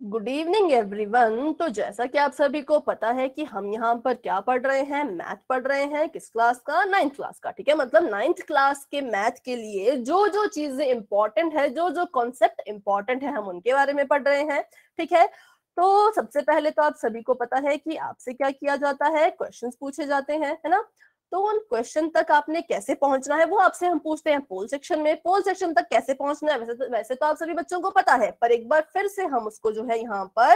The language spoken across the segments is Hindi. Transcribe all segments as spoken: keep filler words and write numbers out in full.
Good evening everyone. तो जैसा कि आप सभी को पता है कि हम यहाँ पर क्या पढ़ रहे हैं, मैथ पढ़ रहे हैं। किस क्लास का? नाइन्थ क्लास का। ठीक है, मतलब नाइन्थ क्लास के मैथ के लिए जो जो चीजें इंपॉर्टेंट है, जो जो कॉन्सेप्ट इंपॉर्टेंट है, हम उनके बारे में पढ़ रहे हैं। ठीक है, तो सबसे पहले तो आप सभी को पता है कि आपसे क्या किया जाता है, क्वेश्चंस पूछे जाते हैं, है ना। तो उन क्वेश्चन तक आपने कैसे पहुंचना है वो आपसे हम पूछते हैं पोल सेक्शन में। पोल सेक्शन तक कैसे पहुंचना है वैसे तो वैसे तो आप सभी बच्चों को पता है, पर एक बार फिर से हम उसको जो है यहाँ पर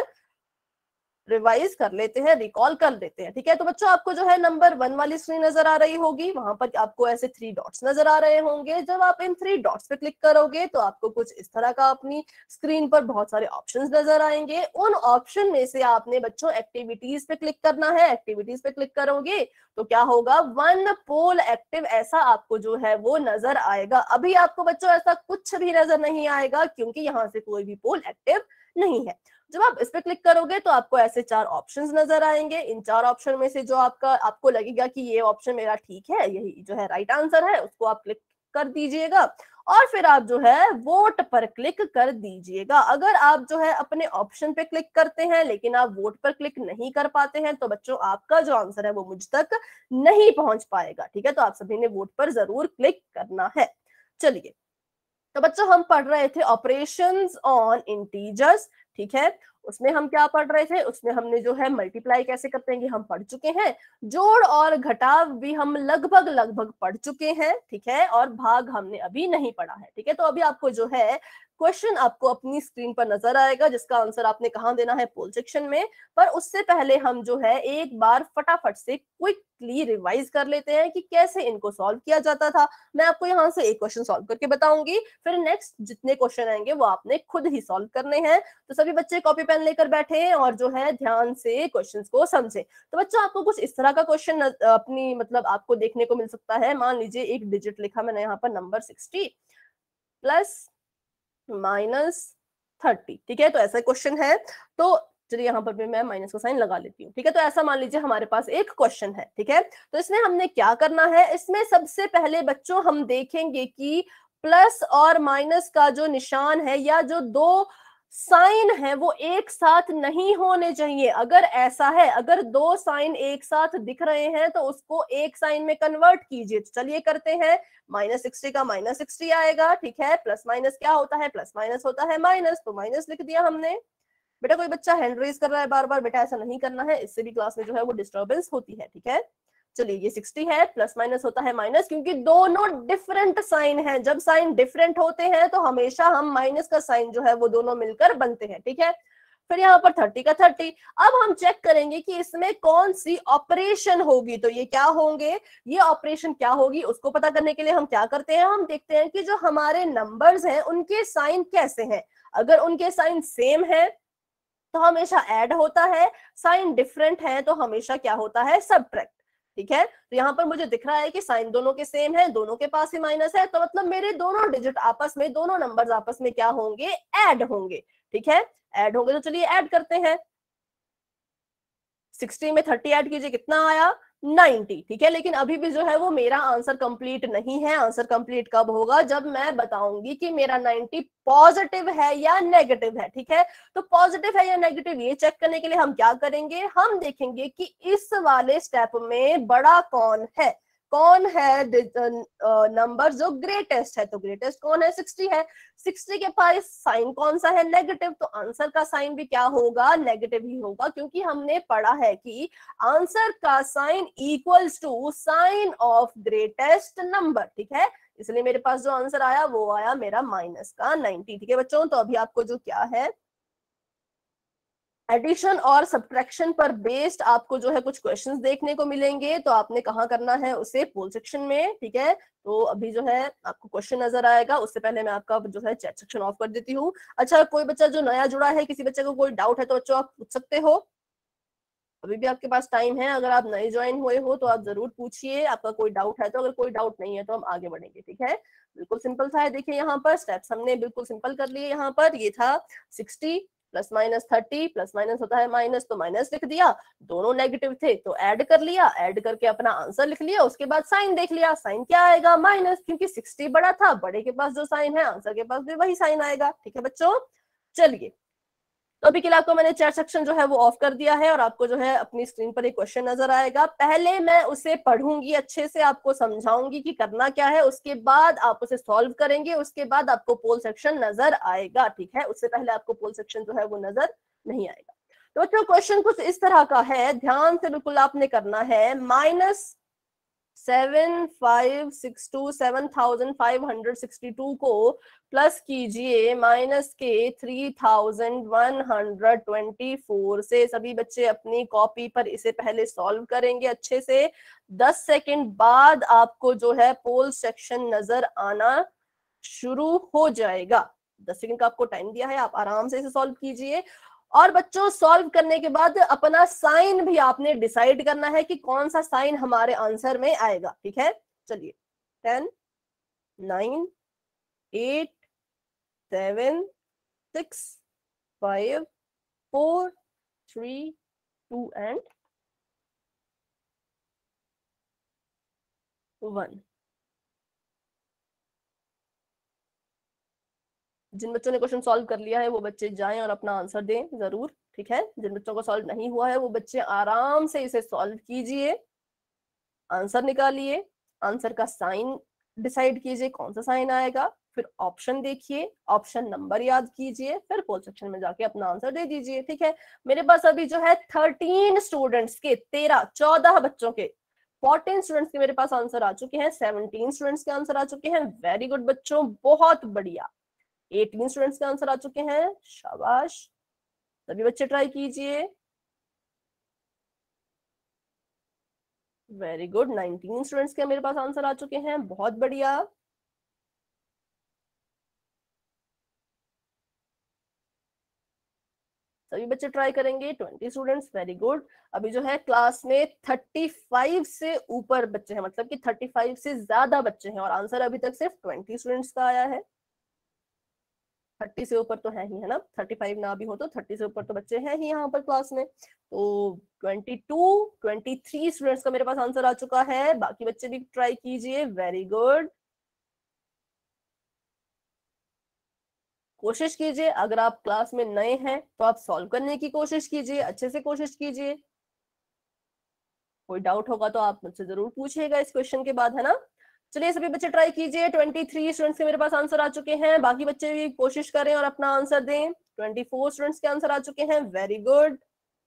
रिवाइज कर लेते हैं, रिकॉल कर लेते हैं। ठीक है, तो बच्चों आपको जो है नंबर वन वाली स्क्रीन नजर आ रही होगी, वहां पर आपको ऐसे थ्री डॉट्स नजर आ रहे होंगे। जब आप इन थ्री डॉट्स पे क्लिक करोगे तो आपको कुछ इस तरह का अपनी स्क्रीन पर बहुत सारे ऑप्शंस नजर आएंगे। उन ऑप्शन में से आपने बच्चों एक्टिविटीज पे क्लिक करना है। एक्टिविटीज पे क्लिक करोगे तो क्या होगा, वन पोल एक्टिव ऐसा आपको जो है वो नजर आएगा। अभी आपको बच्चों ऐसा कुछ भी नजर नहीं आएगा क्योंकि यहाँ से कोई भी पोल एक्टिव नहीं है। जब आप इस पे क्लिक करोगे तो आपको ऐसे चार ऑप्शंस नजर आएंगे। इन चार ऑप्शन में से जो आपका आपको लगेगा कि ये ऑप्शन मेरा ठीक है, यही जो है राइट आंसर है, उसको आप क्लिक कर दीजिएगा और फिर आप जो है वोट पर क्लिक कर दीजिएगा। अगर आप जो है अपने ऑप्शन पे क्लिक करते हैं लेकिन आप वोट पर क्लिक नहीं कर पाते हैं तो बच्चों आपका जो आंसर है वो मुझ तक नहीं पहुंच पाएगा। ठीक है, तो आप सभी ने वोट पर जरूर क्लिक करना है। चलिए, तो बच्चों हम पढ़ रहे थे ऑपरेशंस ऑन इंटीजर्स। ठीक है, उसमें हम क्या पढ़ रहे थे, उसमें हमने जो है मल्टीप्लाई कैसे करते हैं हम पढ़ चुके हैं। जोड़ और घटाव भी हम लगभग लगभग पढ़ चुके हैं। ठीक है, और भाग हमने अभी नहीं पढ़ा है। ठीक है, तो अभी आपको जो है क्वेश्चन आपको अपनी स्क्रीन पर नजर आएगा जिसका आंसर आपने कहाँ देना है, पोल सेक्शन में। पर उससे पहले हम जो है एक बार फटाफट से क्विकली रिवाइज कर लेते हैं कि कैसे इनको सॉल्व किया जाता था। मैं आपको यहाँ से एक क्वेश्चन सॉल्व करके बताऊंगी, फिर नेक्स्ट जितने क्वेश्चन आएंगे वो आपने खुद ही सॉल्व करने हैं। तो सभी बच्चे कॉपी पेन लेकर बैठे और जो है ध्यान से क्वेश्चंस को समझे। तो बच्चों आपको कुछ इस तरह का क्वेश्चन अपनी मतलब आपको देखने को मिल सकता है। मान लीजिए एक डिजिट लिखा मैंने यहाँ पर, number sixty plus minus thirty. ठीक है, तो ऐसा क्वेश्चन है। तो चलिए यहाँ पर भी मैं माइनस का साइन लगा लेती हूँ। ठीक है, तो ऐसा मान लीजिए हमारे पास एक क्वेश्चन है। ठीक है, तो इसमें हमने क्या करना है, इसमें सबसे पहले बच्चों हम देखेंगे कि प्लस और माइनस का जो निशान है या जो दो साइन है वो एक साथ नहीं होने चाहिए। अगर ऐसा है, अगर दो साइन एक साथ दिख रहे हैं तो उसको एक साइन में कन्वर्ट कीजिए। तो चलिए करते हैं। माइनस सिक्सटी का माइनस सिक्सटी आएगा। ठीक है, प्लस माइनस क्या होता है, प्लस माइनस होता है माइनस, तो माइनस लिख दिया हमने। बेटा कोई बच्चा हैंड रेज कर रहा है बार बार, बेटा ऐसा नहीं करना है, इससे भी क्लास में जो है वो डिस्टर्बेंस होती है। ठीक है, चलिए ये सिक्सटी है, प्लस माइनस होता है माइनस, क्योंकि दोनों डिफरेंट साइन हैं। जब साइन डिफरेंट होते हैं तो हमेशा हम माइनस का साइन जो है वो दोनों मिलकर बनते हैं। ठीक है, फिर यहाँ पर थर्टी का थर्टी। अब हम चेक करेंगे कि इसमें कौन सी ऑपरेशन होगी, तो ये क्या होंगे, ये ऑपरेशन क्या होगी उसको पता करने के लिए हम क्या करते हैं, हम देखते हैं कि जो हमारे नंबर्स हैं उनके साइन कैसे हैं। अगर उनके साइन सेम है तो हमेशा ऐड होता है, साइन डिफरेंट है तो हमेशा क्या होता है, सबट्रैक्ट। ठीक है, तो यहाँ पर मुझे दिख रहा है कि साइन दोनों के सेम है, दोनों के पास ही माइनस है, तो मतलब मेरे दोनों डिजिट आपस में, दोनों नंबर्स आपस में क्या होंगे, ऐड होंगे। ठीक है, ऐड होंगे, तो चलिए ऐड करते हैं। सिक्सटी में थर्टी ऐड कीजिए, कितना आया, नाइंटी। ठीक है, लेकिन अभी भी जो है वो मेरा आंसर कंप्लीट नहीं है। आंसर कंप्लीट कब होगा, जब मैं बताऊंगी कि मेरा नाइंटी पॉजिटिव है या नेगेटिव है। ठीक है, तो पॉजिटिव है या नेगेटिव ये चेक करने के लिए हम क्या करेंगे, हम देखेंगे कि इस वाले स्टेप में बड़ा कौन है, कौन है नंबर जो ग्रेटेस्ट है। तो ग्रेटेस्ट कौन है, सिक्सटी है। सिक्सटी के पास साइन कौन सा है, नेगेटिव, तो आंसर का साइन भी क्या होगा, नेगेटिव ही होगा, क्योंकि हमने पढ़ा है कि आंसर का sign equals to sign of greatest number. ठीक है, इसलिए मेरे पास जो आंसर आया वो आया मेरा माइनस का नाइंटी। ठीक है बच्चों, तो अभी आपको जो क्या है, एडिशन और सब्ट्रैक्शन पर बेस्ड आपको जो है कुछ क्वेश्चंस देखने को मिलेंगे। तो आपने कहाँ करना है उसे, पोल सेक्शन में। ठीक है, तो अभी जो है आपको क्वेश्चन नजर आएगा, उससे पहले मैं आपका जो है चैट सेक्शन ऑफ कर देती हूँ। अच्छा, कोई बच्चा जो नया जुड़ा है, किसी बच्चे को कोई डाउट है तो बच्चों आप पूछ सकते हो, अभी भी आपके पास टाइम है। अगर आप नए ज्वाइन हुए हो तो आप जरूर पूछिए, आपका कोई डाउट है तो। अगर कोई डाउट नहीं है तो हम आगे बढ़ेंगे। ठीक है, बिल्कुल सिंपल था। देखिए यहाँ पर स्टेप्स हमने बिल्कुल सिंपल कर लिए। यहाँ पर ये था sixty plus minus thirty, plus minus होता है माइनस, तो माइनस लिख दिया। दोनों नेगेटिव थे तो ऐड कर लिया, ऐड करके अपना आंसर लिख लिया। उसके बाद साइन देख लिया, साइन क्या आएगा, माइनस, क्योंकि सिक्सटी बड़ा था, बड़े के पास जो साइन है आंसर के पास भी वही साइन आएगा। ठीक है बच्चों, चलिए तो अभी के लिए आपको मैंने चैट सेक्शन जो है वो ऑफ कर दिया है और आपको जो है अपनी स्क्रीन पर एक क्वेश्चन नजर आएगा। पहले मैं उसे पढ़ूंगी, अच्छे से आपको समझाऊंगी कि करना क्या है, उसके बाद आप उसे सॉल्व करेंगे, उसके बाद आपको पोल सेक्शन नजर आएगा, ठीक है। उससे पहले आपको पोल सेक्शन जो है वो नजर नहीं आएगा। तो बच्चों क्वेश्चन कुछ इस तरह का है, ध्यान से बिल्कुल आपने करना है। Minus seven five six two seven thousand five hundred sixty two को प्लस कीजिए माइनस के three thousand one hundred twenty four से। सभी बच्चे अपनी कॉपी पर इसे पहले सॉल्व करेंगे अच्छे से। दस सेकंड बाद आपको जो है पोल सेक्शन नजर आना शुरू हो जाएगा। दस सेकंड का आपको टाइम दिया है, आप आराम से इसे सॉल्व कीजिए। और बच्चों सॉल्व करने के बाद अपना साइन भी आपने डिसाइड करना है कि कौन सा साइन हमारे आंसर में आएगा, ठीक है। चलिए, ten, nine, eight, seven, six, five, four, three, two and one. जिन बच्चों ने क्वेश्चन सॉल्व कर लिया है वो बच्चे जाएं और अपना आंसर दें जरूर, ठीक है। जिन बच्चों को सॉल्व नहीं हुआ है वो बच्चे आराम से इसे सॉल्व कीजिए, आंसर निकालिए, आंसर का साइन डिसाइड कीजिए कौन सा साइन आएगा, फिर ऑप्शन देखिए, ऑप्शन नंबर याद कीजिए, फिर पोल सेक्शन में जाके अपना आंसर दे दीजिए, ठीक है। मेरे पास अभी जो है थर्टीन स्टूडेंट्स के, तेरह चौदह बच्चों के, फोर्टीन स्टूडेंट्स के मेरे पास आंसर आ चुके हैं, सेवनटीन स्टूडेंट्स के आंसर आ चुके हैं, वेरी गुड बच्चों, बहुत बढ़िया। एटीन स्टूडेंट्स के आंसर आ चुके हैं, शाबाश, सभी बच्चे ट्राई कीजिए, वेरी गुड। नाइनटीन स्टूडेंट्स के मेरे पास आंसर आ चुके हैं, बहुत बढ़िया। सभी बच्चे ट्राई करेंगे, ट्वेंटी स्टूडेंट्स, वेरी गुड। अभी जो है क्लास में थर्टी फाइव से ऊपर बच्चे हैं, मतलब कि थर्टी फाइव से ज्यादा बच्चे हैं और आंसर अभी तक सिर्फ ट्वेंटी स्टूडेंट्स का आया है। थर्टी से ऊपर तो है ही, है ना, थर्टी फाइव ना भी हो तो थर्टी से ऊपर तो बच्चे हैं ही यहाँ पर क्लास में। तो twenty two, twenty three students का मेरे पास आंसर आ चुका है, बाकी बच्चे भी ट्राई कीजिए, वेरी गुड। कोशिश कीजिए, अगर आप क्लास में नए हैं तो आप सॉल्व करने की कोशिश कीजिए, अच्छे से कोशिश कीजिए। कोई डाउट होगा तो आप मुझसे जरूर पूछिएगा इस क्वेश्चन के बाद, है ना। चलिए सभी बच्चे ट्राई कीजिए। ट्वेंटी थ्री स्टूडेंट्स के मेरे पास आंसर आ चुके हैं, बाकी बच्चे भी कोशिश करें और अपना आंसर दें। ट्वेंटी फोर स्टूडेंट्स के आंसर आ चुके हैं, वेरी गुड।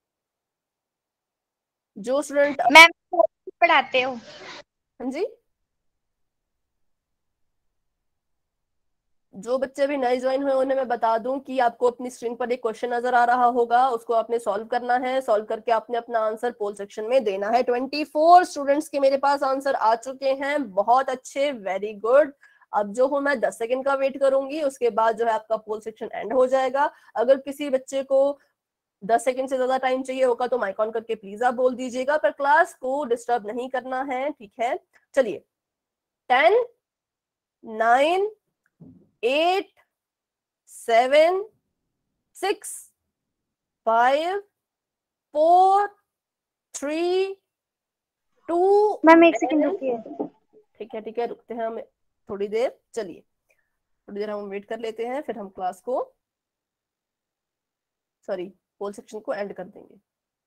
जो स्टूडेंट मैम पढ़ाते हो? हाँ जी, जो बच्चे भी नए ज्वाइन हुए उन्हें मैं बता दूं कि आपको अपनी स्क्रीन पर एक क्वेश्चन नजर आ रहा होगा, उसको आपने सॉल्व करना है, सॉल्व करके आपने अपना आंसर पोल सेक्शन में देना है। ट्वेंटी फोर स्टूडेंट्स के मेरे पास आंसर आ चुके हैं, बहुत अच्छे, वेरी गुड। अब जो हूं मैं दस सेकंड का वेट करूंगी, उसके बाद जो है आपका पोल सेक्शन एंड हो जाएगा। अगर किसी बच्चे को दस सेकंड से ज्यादा टाइम चाहिए होगा तो माइक ऑन करके प्लीज आप बोल दीजिएगा, पर क्लास को डिस्टर्ब नहीं करना है, ठीक है। चलिए, ten, nine, eight, seven, six, five, four, three, two, ma'am एक सेकंड रुकिए। ठीक है ठीक है, रुकते हैं हम थोड़ी देर। चलिए थोड़ी देर हम वेट कर लेते हैं, फिर हम क्लास को, सॉरी, पोल सेक्शन को एंड कर देंगे।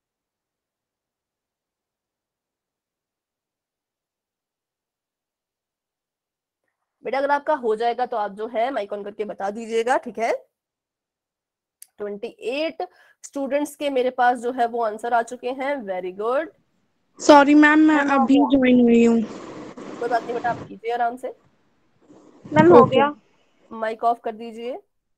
बेटा अगर आपका हो जाएगा तो आप जो है माइक ऑन करके बता दीजिएगा, ठीक है। ट्वेंटी एट स्टूडेंट्स के मेरे पास जो है वो आंसर आ चुके हैं, वेरी गुड। सॉरी मैम, मैं अभी ज्वाइन हुई हूँ। कोई बात नहीं बेटा, आप कीजिए आराम से। मैम हो गया। माइक ऑफ कर दीजिए।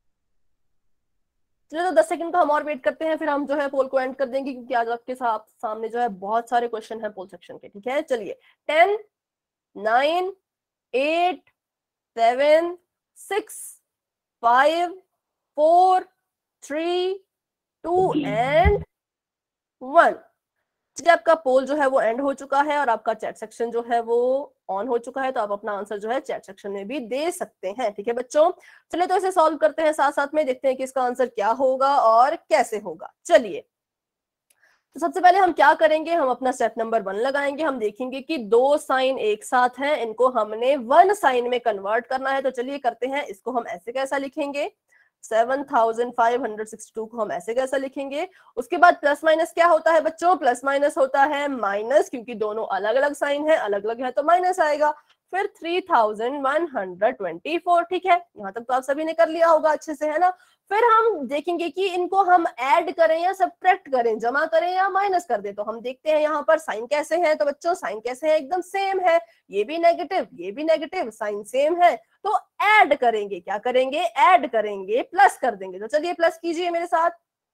चलिए तो दस सेकंड का हम और वेट करते हैं, फिर हम जो है पोल को एंड कर देंगे, क्योंकि आज आपके साथ सामने जो है बहुत सारे क्वेश्चन हैं पोल सेक्शन के, ठीक है। चलिए, ten, nine, eight, seven, six, five, four, three, two and one. चलिए आपका पोल जो है वो एंड हो चुका है और आपका चैट सेक्शन जो है वो ऑन हो चुका है, तो आप अपना आंसर जो है चैट सेक्शन में भी दे सकते हैं, ठीक है बच्चों। चलिए तो इसे सॉल्व करते हैं साथ साथ में, देखते हैं कि इसका आंसर क्या होगा और कैसे होगा। चलिए, तो सबसे पहले हम क्या करेंगे, हम अपना स्टेप नंबर वन लगाएंगे। हम देखेंगे कि दो साइन एक साथ हैं, इनको हमने वन साइन में कन्वर्ट करना है। तो चलिए करते हैं, इसको हम ऐसे कैसा लिखेंगे, seven thousand five hundred sixty two को हम ऐसे कैसे लिखेंगे? उसके बाद प्लस माइनस क्या होता है बच्चों? प्लस माइनस होता है माइनस, क्योंकि दोनों अलग अलग साइन है, अलग अलग है तो माइनस आएगा। फिर three thousand one hundred twenty four, ठीक है, यहाँ तक तो आप सभी ने कर लिया होगा अच्छे से, है ना। फिर हम देखेंगे कि इनको हम ऐड करें या सब्ट्रैक्ट करें, जमा करें या माइनस कर दें। तो हम देखते हैं यहाँ पर साइन कैसे है। तो बच्चों साइन कैसे है? एकदम सेम है, ये भी नेगेटिव ये भी नेगेटिव, साइन सेम है, तो ऐड करेंगे। क्या करेंगे? ऐड करेंगे, प्लस कर देंगे। तो चलिए प्लस कीजिए मेरे साथ,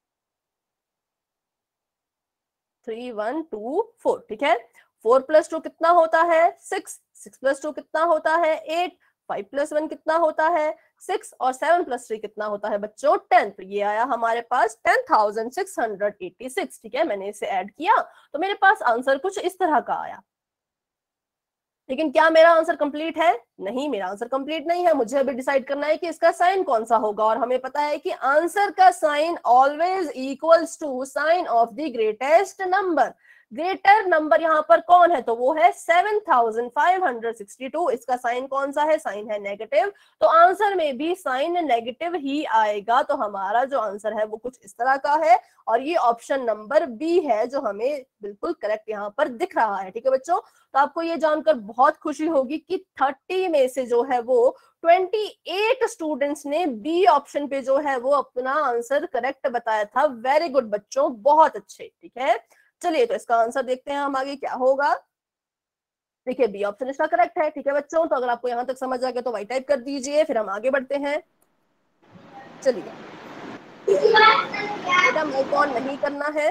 थ्री वन टू फोर, ठीक है। फोर प्लस टू कितना होता है? सिक्स। सिक्स प्लस टू कितना होता है? एट। फाइव प्लस वन कितना होता है? सिक्स। और सेवन प्लस थ्री कितना होता है बच्चों? टेन। तो ये आया हमारे पास ten thousand six hundred eighty six, ठीक है। मैंने इसे ऐड किया तो मेरे पास आंसर कुछ इस तरह का आया। लेकिन क्या मेरा आंसर कंप्लीट है? नहीं, मेरा आंसर कंप्लीट नहीं है। मुझे अभी डिसाइड करना है कि इसका साइन कौन सा होगा, और हमें पता है कि आंसर का sign always equals to sign of the greatest number. Greater number यहाँ पर कौन है? तो वो है seven thousand five hundred sixty two. इसका साइन कौन सा है? साइन है नेगेटिव, तो आंसर में भी साइन नेगेटिव ही आएगा। तो हमारा जो आंसर है वो कुछ इस तरह का है, और ये ऑप्शन नंबर बी है जो हमें बिल्कुल करेक्ट यहाँ पर दिख रहा है, ठीक है बच्चों। तो आपको ये जानकर बहुत खुशी होगी कि थर्टी में से जो है वो ट्वेंटी एट स्टूडेंट्स ने बी ऑप्शन पे जो है वो अपना आंसर करेक्ट बताया था। वेरी गुड बच्चों, बहुत अच्छे, ठीक है। चलिए तो इसका आंसर देखते हैं हम आगे क्या होगा। देखिए बी ऑप्शन इसका करेक्ट है, ठीक है बच्चों। तो अगर आपको यहाँ तक समझ आ गया तो वाई टाइप कर दीजिए, फिर हम आगे बढ़ते हैं। चलिए बेटा माइक ऑन नहीं करना है,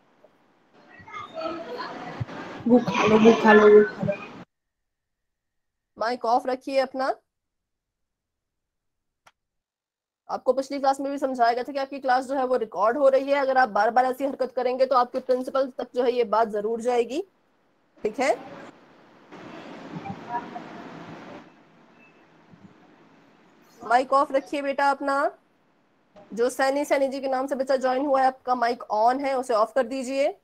वो खा लो वो खा लो वो खा लो। माइक ऑफ रखिए अपना। आपको पिछली क्लास में भी समझाया गया था कि आपकी क्लास जो है वो रिकॉर्ड हो रही है। अगर आप बार बार ऐसी हरकत करेंगे तो आपके प्रिंसिपल तक जो है ये बात जरूर जाएगी, ठीक है। माइक ऑफ रखिए बेटा अपना। जो सैनी सैनी जी के नाम से बच्चा ज्वाइन हुआ है, आपका माइक ऑन है, उसे ऑफ कर दीजिए।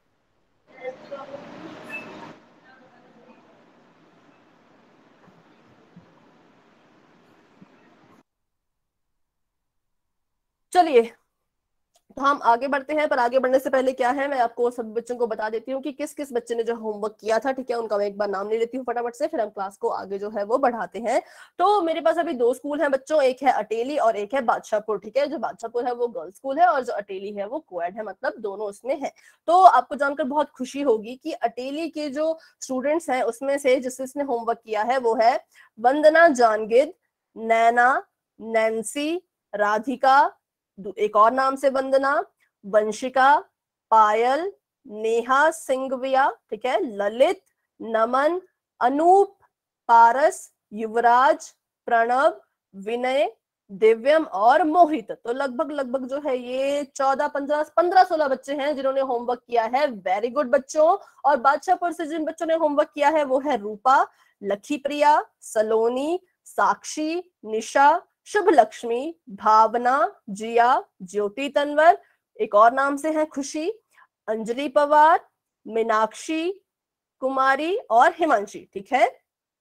चलिए तो हम आगे बढ़ते हैं, पर आगे बढ़ने से पहले क्या है, मैं आपको सभी बच्चों को बता देती हूँ कि किस किस बच्चे ने जो होमवर्क किया था, ठीक है। उनका मैं एक बार नाम ले लेती हूँ फटाफट से, फिर हम क्लास को आगे जो है वो बढ़ाते हैं। तो मेरे पास अभी दो स्कूल हैं बच्चों, एक है अटेली और एक है बादशाहपुर, ठीक है। जो बादशाहपुर है वो गर्ल्स स्कूल है और जो अटेली है वो कोएड है, मतलब दोनों उसमें है। तो आपको जानकर बहुत खुशी होगी कि अटेली के जो स्टूडेंट्स हैं उसमें से जिसने होमवर्क किया है वो है वंदना जानगिद, नैना, नैन्सी, राधिका, एक और नाम से वंदना, वंशिका, पायल, नेहा सिंघविया, ठीक है, ललित, नमन, अनूप, पारस, युवराज, प्रणव, विनय, दिव्यम और मोहित। तो लगभग लगभग जो है ये चौदह पंद्रह पंद्रह सोलह बच्चे हैं जिन्होंने होमवर्क किया है। वेरी गुड बच्चों। और बादशाहपुर से जिन बच्चों ने होमवर्क किया है वो है रूपा, लखी प्रिया, सलोनी, साक्षी, निशा, शुभ लक्ष्मी, भावना, जिया, ज्योति तनवर, एक और नाम से है खुशी, अंजलि पवार, मीनाक्षी कुमारी और हिमांशी, ठीक है।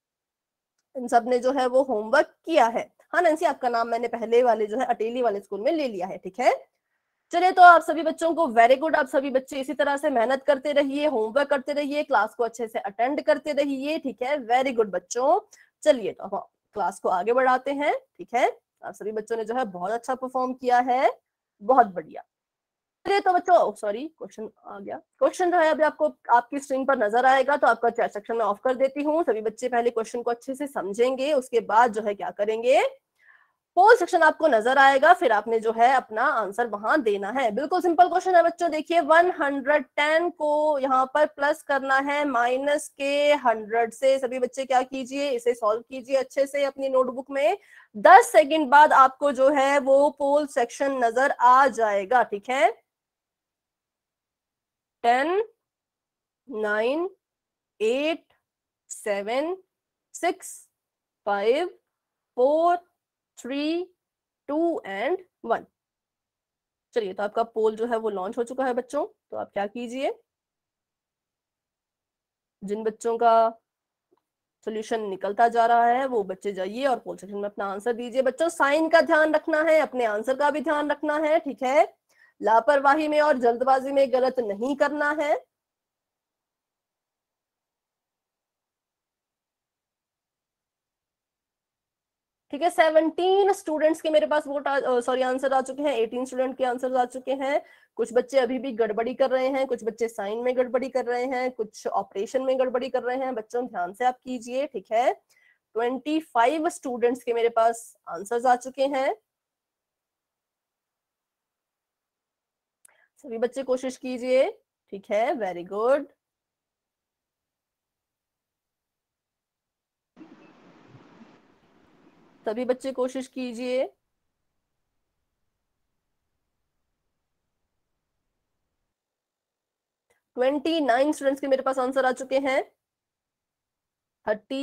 इन सब ने जो है वो होमवर्क किया है। हाँ नैन्सी, आपका नाम मैंने पहले वाले जो है अटेली वाले स्कूल में ले लिया है, ठीक है। चलिए तो आप सभी बच्चों को वेरी गुड। आप सभी बच्चे इसी तरह से मेहनत करते रहिए, होमवर्क करते रहिए, क्लास को अच्छे से अटेंड करते रहिए, ठीक है। वेरी गुड बच्चों। चलिए तो हम क्लास को आगे बढ़ाते हैं, ठीक है। आप सभी बच्चों ने जो है बहुत अच्छा परफॉर्म किया है, बहुत बढ़िया। चलिए तो बच्चों, सॉरी क्वेश्चन आ गया। क्वेश्चन जो है अभी आपको आपकी स्क्रीन पर नजर आएगा, तो आपका चैट सेक्शन में ऑफ कर देती हूँ। सभी बच्चे पहले क्वेश्चन को अच्छे से समझेंगे, उसके बाद जो है क्या करेंगे, पोल सेक्शन आपको नजर आएगा, फिर आपने जो है अपना आंसर वहां देना है। बिल्कुल सिंपल क्वेश्चन है बच्चों। देखिए वन हंड्रेड टेन को यहाँ पर प्लस करना है माइनस के हंड्रेड से। सभी बच्चे क्या कीजिए, इसे सॉल्व कीजिए अच्छे से अपनी नोटबुक में। दस सेकंड बाद आपको जो है वो पोल सेक्शन नजर आ जाएगा, ठीक है। Ten, nine, eight, seven, six, five, four, three, two and one. चलिए तो आपका पोल जो है वो लॉन्च हो चुका है बच्चों। तो आप क्या कीजिए, जिन बच्चों का सोल्यूशन निकलता जा रहा है वो बच्चे जाइए और पोल सेक्शन में अपना आंसर दीजिए। बच्चों साइन का ध्यान रखना है, अपने आंसर का भी ध्यान रखना है, ठीक है। लापरवाही में और जल्दबाजी में गलत नहीं करना है। ठीक है, सेवनटीन स्टूडेंट्स के मेरे पास वोट सॉरी आंसर आ चुके हैं, एटीन स्टूडेंट के आंसर आ चुके हैं। कुछ बच्चे अभी भी गड़बड़ी कर रहे हैं, कुछ बच्चे साइन में गड़बड़ी कर रहे हैं, कुछ ऑपरेशन में गड़बड़ी कर रहे हैं। बच्चों ध्यान से आप कीजिए, ठीक है। ट्वेंटी फाइव स्टूडेंट्स के मेरे पास आंसर्स आ चुके हैं। सभी बच्चे कोशिश कीजिए, ठीक है, वेरी गुड। सभी बच्चे कोशिश कीजिए। ट्वेंटी नाइन स्टूडेंट्स के मेरे पास आंसर आ चुके हैं। थर्टी।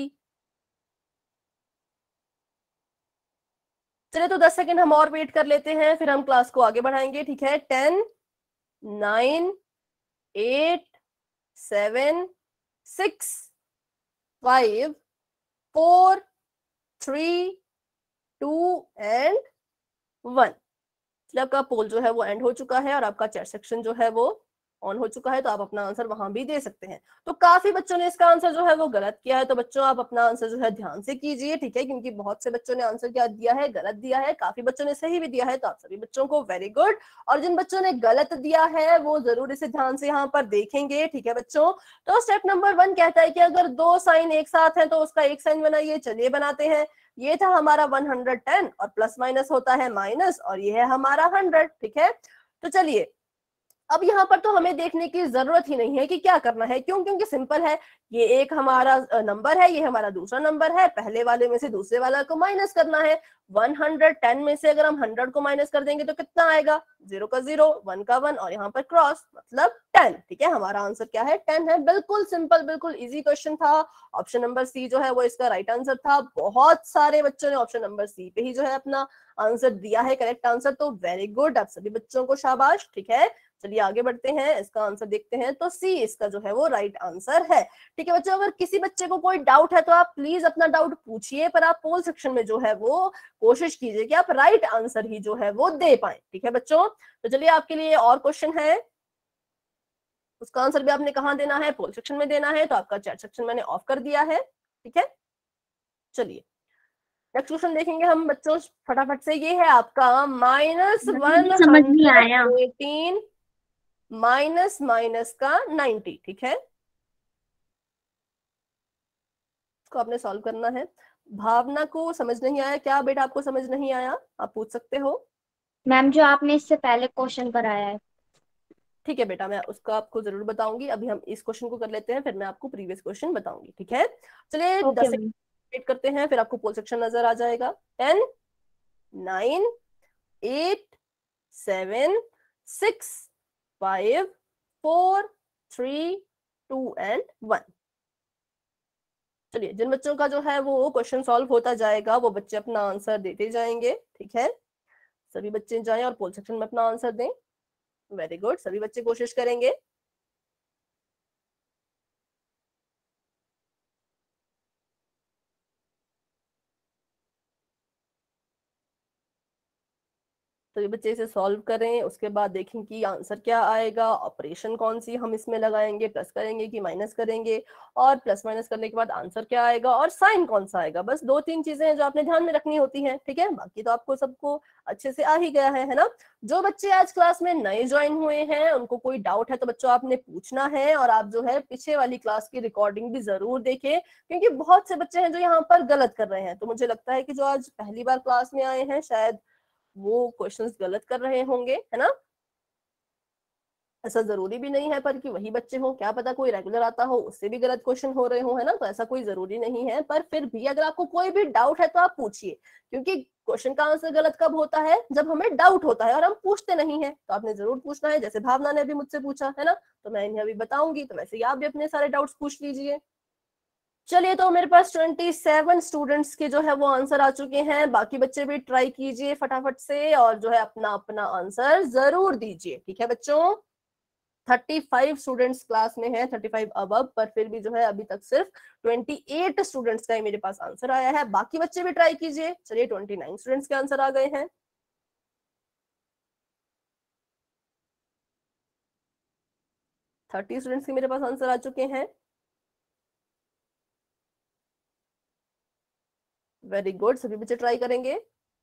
चलिए तो दस सेकंड हम और वेट कर लेते हैं, फिर हम क्लास को आगे बढ़ाएंगे, ठीक है। Ten, nine, eight, seven, six, five, four, three, two and one. चलिए आपका पोल जो है वो एंड हो चुका है और आपका चैट सेक्शन जो है वो ऑन हो चुका है, तो आप अपना आंसर वहां भी दे सकते हैं। तो काफी बच्चों ने इसका आंसर जो है वो गलत किया है, तो बच्चों आप अपना आंसर जो है ध्यान से कीजिए, ठीक है, क्योंकि बहुत से बच्चों ने आंसर क्या दिया है, गलत दिया है। काफी बच्चों ने सही भी दिया है, तो आप सभी बच्चों को वेरी गुड। और जिन बच्चों ने गलत दिया है वो जरूर इसे ध्यान से यहाँ पर देखेंगे, ठीक है बच्चों। तो स्टेप नंबर वन कहता है कि अगर दो साइन एक साथ है तो उसका एक साइन बनाइए। चलिए बनाते हैं। ये था हमारा वन हंड्रेड टेन और प्लस माइनस होता है माइनस, और ये है हमारा हंड्रेड, ठीक है। तो चलिए अब यहाँ पर तो हमें देखने की जरूरत ही नहीं है कि क्या करना है, क्यों? क्योंकि सिंपल है, ये एक हमारा नंबर है, ये हमारा दूसरा नंबर है, पहले वाले में से दूसरे वाला को माइनस करना है। वन हंड्रेड टेन में से अगर हम हंड्रेड को माइनस कर देंगे तो कितना आएगा? जीरो का जीरो, वन का वन और यहाँ पर क्रॉस, मतलब टेन, ठीक है। हमारा आंसर क्या है? टेन है। बिल्कुल सिंपल, बिल्कुल इजी क्वेश्चन था। ऑप्शन नंबर सी जो है वो इसका राइट आंसर था। बहुत सारे बच्चों ने ऑप्शन नंबर सी पे ही जो है अपना आंसर दिया है, करेक्ट आंसर, तो वेरी गुड, आप सभी बच्चों को शाबाश, ठीक है। चलिए आगे बढ़ते हैं, इसका आंसर देखते हैं। तो सी इसका जो है वो राइट आंसर है, ठीक है बच्चों। अगर किसी बच्चे को कोई डाउट है तो आप प्लीज अपना डाउट पूछिए, पर आप पोल सेक्शन में जो है वो कोशिश कीजिए कि आप राइट आंसर ही जो है वो दे पाए, ठीक है बच्चों। तो चलिए आपके लिए और क्वेश्चन है, उसका आंसर भी आपने कहाँ देना है? पोल सेक्शन में देना है। तो आपका चैट सेक्शन मैंने ऑफ कर दिया है, ठीक है। चलिए नेक्स्ट क्वेश्चन देखेंगे हम बच्चों फटाफट से। ये है आपका minus one hundred eighteen minus minus का नाइन्टी, ठीक है। इसको आपने सॉल्व करना है। भावना को समझ नहीं आया क्या बेटा? आपको समझ नहीं आया? आप पूछ सकते हो। मैम जो आपने इससे पहले क्वेश्चन कराया है। ठीक है बेटा, मैं उसका आपको जरूर बताऊंगी। अभी हम इस क्वेश्चन को कर लेते हैं, फिर मैं आपको प्रीवियस क्वेश्चन बताऊंगी, ठीक है। चलिए दस सेकंड वेट करते हैं, फिर आपको पोल सेक्शन नजर आ जाएगा। Ten, nine, eight, seven, six, five, four, three, two and one. चलिए जिन बच्चों का जो है वो क्वेश्चन सॉल्व होता जाएगा वो बच्चे अपना आंसर देते जाएंगे, ठीक है। सभी बच्चे जाएं और पोल सेक्शन में अपना आंसर दें। वेरी गुड, सभी बच्चे कोशिश करेंगे। तो ये बच्चे इसे सॉल्व करें, उसके बाद देखें कि आंसर क्या आएगा, ऑपरेशन कौन सी हम इसमें लगाएंगे, प्लस करेंगे कि माइनस करेंगे, और प्लस माइनस करने के बाद आंसर क्या आएगा और साइन कौन सा आएगा। बस दो तीन चीजें हैं जो आपने ध्यान में रखनी होती हैं, ठीक है। बाकी तो आपको सबको अच्छे से आ ही गया है, है ना। जो बच्चे आज क्लास में नए ज्वाइन हुए हैं उनको कोई डाउट है तो बच्चों आपने पूछना है, और आप जो है पीछे वाली क्लास की रिकॉर्डिंग भी जरूर देखें, क्योंकि बहुत से बच्चे हैं जो यहाँ पर गलत कर रहे हैं। तो मुझे लगता है कि जो आज पहली बार क्लास में आए हैं शायद वो क्वेश्चंस गलत कर रहे होंगे, है ना। ऐसा जरूरी भी नहीं है पर कि वही बच्चे हो, क्या पता कोई रेगुलर आता हो उससे भी गलत क्वेश्चन हो रहे हो, है ना। तो ऐसा कोई जरूरी नहीं है, पर फिर भी अगर आपको कोई भी डाउट है तो आप पूछिए, क्योंकि क्वेश्चन का आंसर गलत कब होता है? जब हमें डाउट होता है और हम पूछते नहीं है। तो आपने जरूर पूछना है, जैसे भावना ने भी मुझसे पूछा, है ना, तो मैं इन्हें अभी बताऊंगी, तो वैसे ही आप भी अपने सारे डाउट्स पूछ लीजिए। चलिए तो मेरे पास सत्ताईस स्टूडेंट्स के जो है वो आंसर आ चुके हैं। बाकी बच्चे भी ट्राई कीजिए फटाफट से और जो है अपना अपना आंसर जरूर दीजिए, ठीक है बच्चों। पैंतीस स्टूडेंट्स क्लास में है, पैंतीस अबव, पर फिर भी जो है अभी तक सिर्फ अट्ठाईस स्टूडेंट्स का ही मेरे पास आंसर आया है। बाकी बच्चे भी ट्राई कीजिए। चलिए उनतीस स्टूडेंट्स के आंसर आ गए हैं। तीस स्टूडेंट्स के मेरे पास आंसर आ चुके हैं। वेरी गुड, सभी बच्चे ट्राई करेंगे।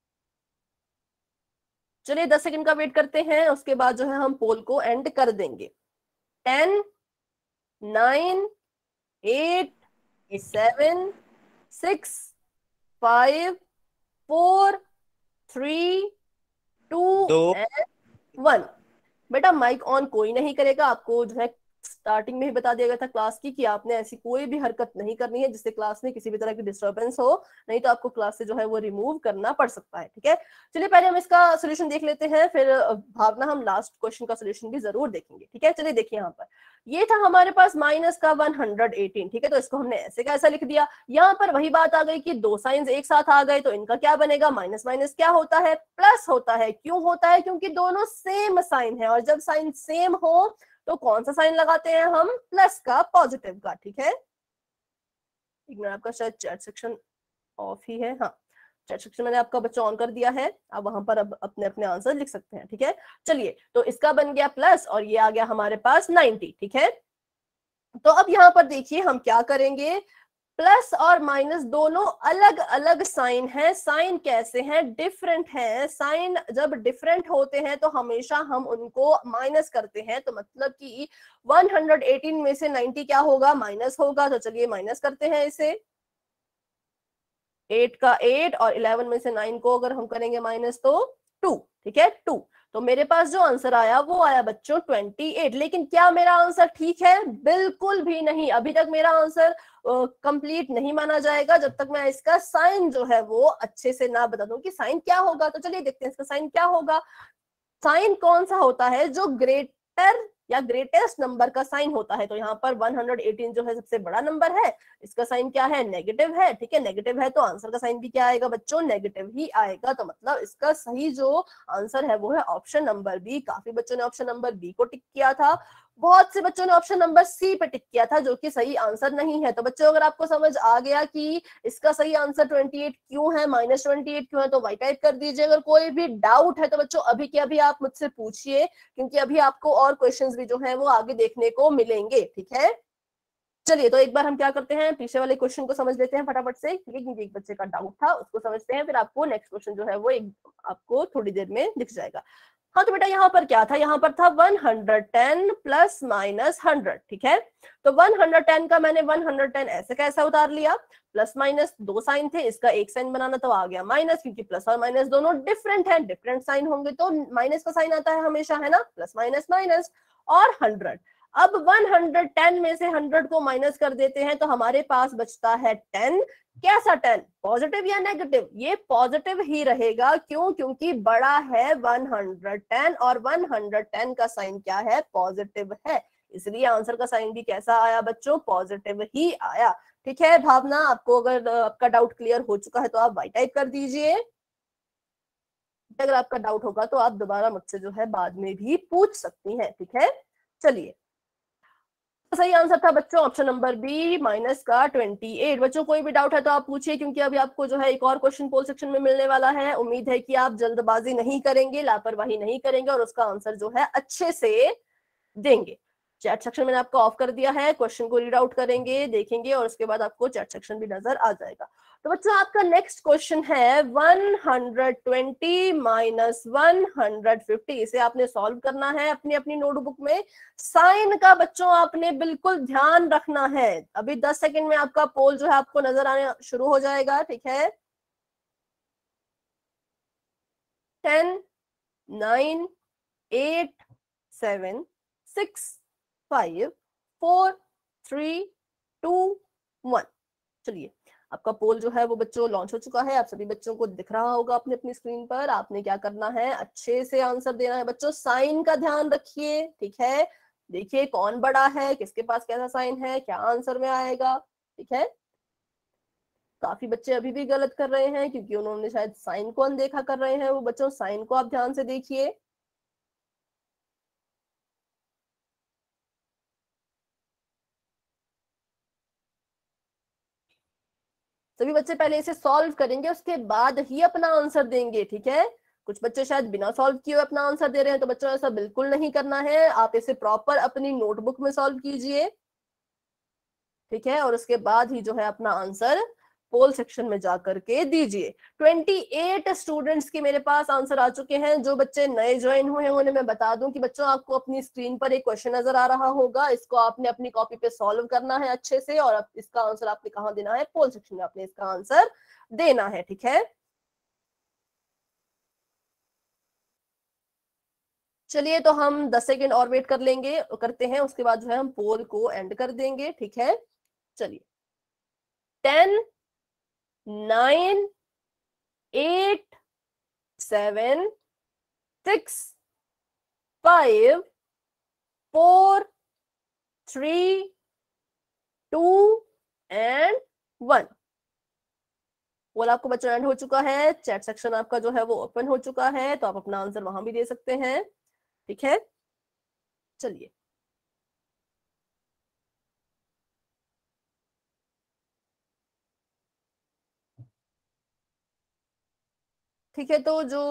चलिए दस सेकंड का वेट करते हैं, उसके बाद जो है हम पोल को एंड कर देंगे। Ten, nine, eight, seven, six, five, four, three, two दो। And one. बेटा माइक ऑन कोई नहीं करेगा। आपको जो है स्टार्टिंग में ही बता दिया गया था क्लास की कि आपने ऐसी कोई भी हरकत नहीं करनी है जिससे क्लास में किसी भी तरह की डिस्टरबेंस हो, नहीं तो आपको क्लास से जो है वो रिमूव करना पड़ सकता है। ठीक है, चलिए पहले हम इसका सोल्यूशन देख लेते हैं, फिर भावना हम लास्ट क्वेश्चन का सोल्यूशन भी जरूर देखेंगे। ठीक है, चलिए देखिए यहाँ पर ये था हमारे पास माइनस का वन हंड्रेड एटीन। ठीक है, तो इसको हमने ऐसे का ऐसा लिख दिया। यहाँ पर वही बात आ गई कि दो साइंस एक साथ आ गए तो इनका क्या बनेगा, माइनस माइनस क्या होता है, प्लस होता है। क्यों होता है, क्योंकि दोनों सेम साइन है, और जब साइन सेम हो तो कौन सा साइन लगाते हैं हम, प्लस का, पॉजिटिव का। ठीक है, एक मिनट, आपका शायद चैट सेक्शन ऑफ ही है। हाँ, चैट सेक्शन मैंने आपका बच्चा ऑन कर दिया है, आप वहां पर अब अपने अपने आंसर लिख सकते हैं। ठीक है, चलिए तो इसका बन गया प्लस और ये आ गया हमारे पास नाइनटी। ठीक है, तो अब यहाँ पर देखिए हम क्या करेंगे, प्लस और माइनस दोनों अलग अलग साइन है। साइन कैसे हैं, डिफरेंट है। साइन जब डिफरेंट होते हैं तो हमेशा हम उनको माइनस करते हैं, तो मतलब कि वन हंड्रेड एटीन में से नाइनटी क्या होगा, माइनस होगा। तो चलिए माइनस करते हैं इसे, एट का एट और इलेवन में से नाइन को अगर हम करेंगे माइनस तो टू। ठीक है, टू। तो मेरे पास जो आंसर आया वो आया बच्चों अट्ठाईस। लेकिन क्या मेरा आंसर ठीक है, बिल्कुल भी नहीं। अभी तक मेरा आंसर कंप्लीट uh, नहीं माना जाएगा जब तक मैं इसका साइन जो है वो अच्छे से ना बता दूं कि साइन क्या होगा। तो चलिए देखते हैं इसका साइन क्या होगा। साइन कौन सा होता है, जो ग्रेटर या ग्रेटेस्ट नंबर का साइन होता है। तो यहाँ पर वन हंड्रेड एटीन जो है सबसे बड़ा नंबर है, इसका साइन क्या है, नेगेटिव है। ठीक है, नेगेटिव है तो आंसर का साइन भी क्या आएगा बच्चों, नेगेटिव ही आएगा। तो मतलब इसका सही जो आंसर है वो है ऑप्शन नंबर बी। काफी बच्चों ने ऑप्शन नंबर बी को टिक किया था, बहुत से बच्चों ने ऑप्शन नंबर सी पे टिक किया था, जो कि सही आंसर नहीं है। तो बच्चों अगर आपको समझ आ गया कि इसका सही आंसर अट्ठाईस क्यों है, माइनस अट्ठाईस क्यों है, तो वाई टाइप कर दीजिए। अगर कोई भी डाउट है तो बच्चों अभी के अभी आप मुझसे पूछिए, क्योंकि अभी आपको और क्वेश्चंस भी जो है वो आगे देखने को मिलेंगे। ठीक है, चलिए तो एक बार हम क्या करते हैं, पीछे वाले क्वेश्चन को समझ लेते हैं फटाफट से, क्योंकि एक बच्चे का डाउट था उसको समझते हैं, फिर आपको नेक्स्ट क्वेश्चन जो है वो एक आपको थोड़ी देर में दिख जाएगा। हाँ तो बेटा यहाँ पर क्या था, यहाँ पर था one hundred ten plus minus hundred. ठीक है, तो वन हंड्रेड टेन का मैंने वन हंड्रेड टेन ऐसे कैसा उतार लिया, प्लस माइनस दो साइन थे, इसका एक साइन बनाना तो आ गया माइनस, क्योंकि प्लस और माइनस दोनों डिफरेंट है, डिफरेंट साइन होंगे तो माइनस का साइन आता है हमेशा, है ना, प्लस माइनस माइनस। और हंड्रेड, अब वन हंड्रेड टेन में से हंड्रेड को माइनस कर देते हैं तो हमारे पास बचता है टेन। कैसा टेन, पॉजिटिव या नेगेटिव, ये पॉजिटिव ही रहेगा। क्यों, क्योंकि बड़ा है वन हंड्रेड टेन और वन हंड्रेड टेन का साइन क्या है, पॉजिटिव है, इसलिए आंसर का साइन भी कैसा आया बच्चों, पॉजिटिव ही आया। ठीक है भावना, आपको अगर आपका डाउट क्लियर हो चुका है तो आप वाई टाइप कर दीजिए। अगर आपका डाउट होगा तो आप दोबारा मुझसे जो है बाद में भी पूछ सकती हैं। ठीक है, चलिए तो सही आंसर था बच्चों ऑप्शन नंबर बी, माइनस का अट्ठाईस। बच्चों कोई भी डाउट है तो आप पूछिए, क्योंकि अभी आपको जो है एक और क्वेश्चन पोल सेक्शन में मिलने वाला है। उम्मीद है कि आप जल्दबाजी नहीं करेंगे, लापरवाही नहीं करेंगे और उसका आंसर जो है अच्छे से देंगे। चैट सेक्शन मैंने आपको ऑफ कर दिया है, क्वेश्चन को रीड आउट करेंगे, देखेंगे और उसके बाद आपको चैट सेक्शन भी नजर आ जाएगा। तो बच्चों आपका नेक्स्ट क्वेश्चन है one hundred twenty minus one hundred fifty. इसे आपने सॉल्व करना है अपनी अपनी नोटबुक में। साइन का बच्चों आपने बिल्कुल ध्यान रखना है। अभी दस सेकंड में आपका पोल जो है आपको नजर आने शुरू हो जाएगा। ठीक है, ten, nine, eight, seven, six, five, four, three, two, one. चलिए आपका पोल जो है वो बच्चों लॉन्च हो चुका है, आप सभी बच्चों को दिख रहा होगा अपनी अपनी स्क्रीन पर। आपने क्या करना है, अच्छे से आंसर देना है बच्चों, साइन का ध्यान रखिए। ठीक है, देखिए कौन बड़ा है, किसके पास कैसा साइन है, क्या आंसर में आएगा। ठीक है, काफी बच्चे अभी भी गलत कर रहे हैं क्योंकि उन्होंने शायद साइन को अनदेखा कर रहे हैं। वो बच्चों साइन को आप ध्यान से देखिए। सभी बच्चे पहले इसे सॉल्व करेंगे, उसके बाद ही अपना आंसर देंगे, ठीक है। कुछ बच्चे शायद बिना सॉल्व किए हुए अपना आंसर दे रहे हैं, तो बच्चों ऐसा बिल्कुल नहीं करना है। आप इसे प्रॉपर अपनी नोटबुक में सॉल्व कीजिए, ठीक है, और उसके बाद ही जो है अपना आंसर पोल सेक्शन में जाकर के दीजिए। अट्ठाईस स्टूडेंट्स के मेरे पास आंसर आ चुके हैं। जो बच्चे नए ज्वाइन हुए हैं उन्हें मैं बता दूं कि बच्चों आपको अपनी स्क्रीन पर एक क्वेश्चन नजर आ रहा होगा, इसको आपने अपनी कॉपी पे सॉल्व करना है अच्छे से, और अब इसका आंसर आपने कहाँ देना है, पोल सेक्शन में आपने इसका आंसर देना है, ठीक है। चलिए तो हम दस सेकेंड और वेट कर लेंगे, करते हैं, उसके बाद जो है हम पोल को एंड कर देंगे, ठीक है। चलिए, ten, nine, eight, seven, six, five, four, three, two and one. Poll आपको बच्चों एंड हो चुका है, चैट सेक्शन आपका जो है वो ओपन हो चुका है, तो आप अपना आंसर वहां भी दे सकते हैं, ठीक है। चलिए, ठीक है, तो जो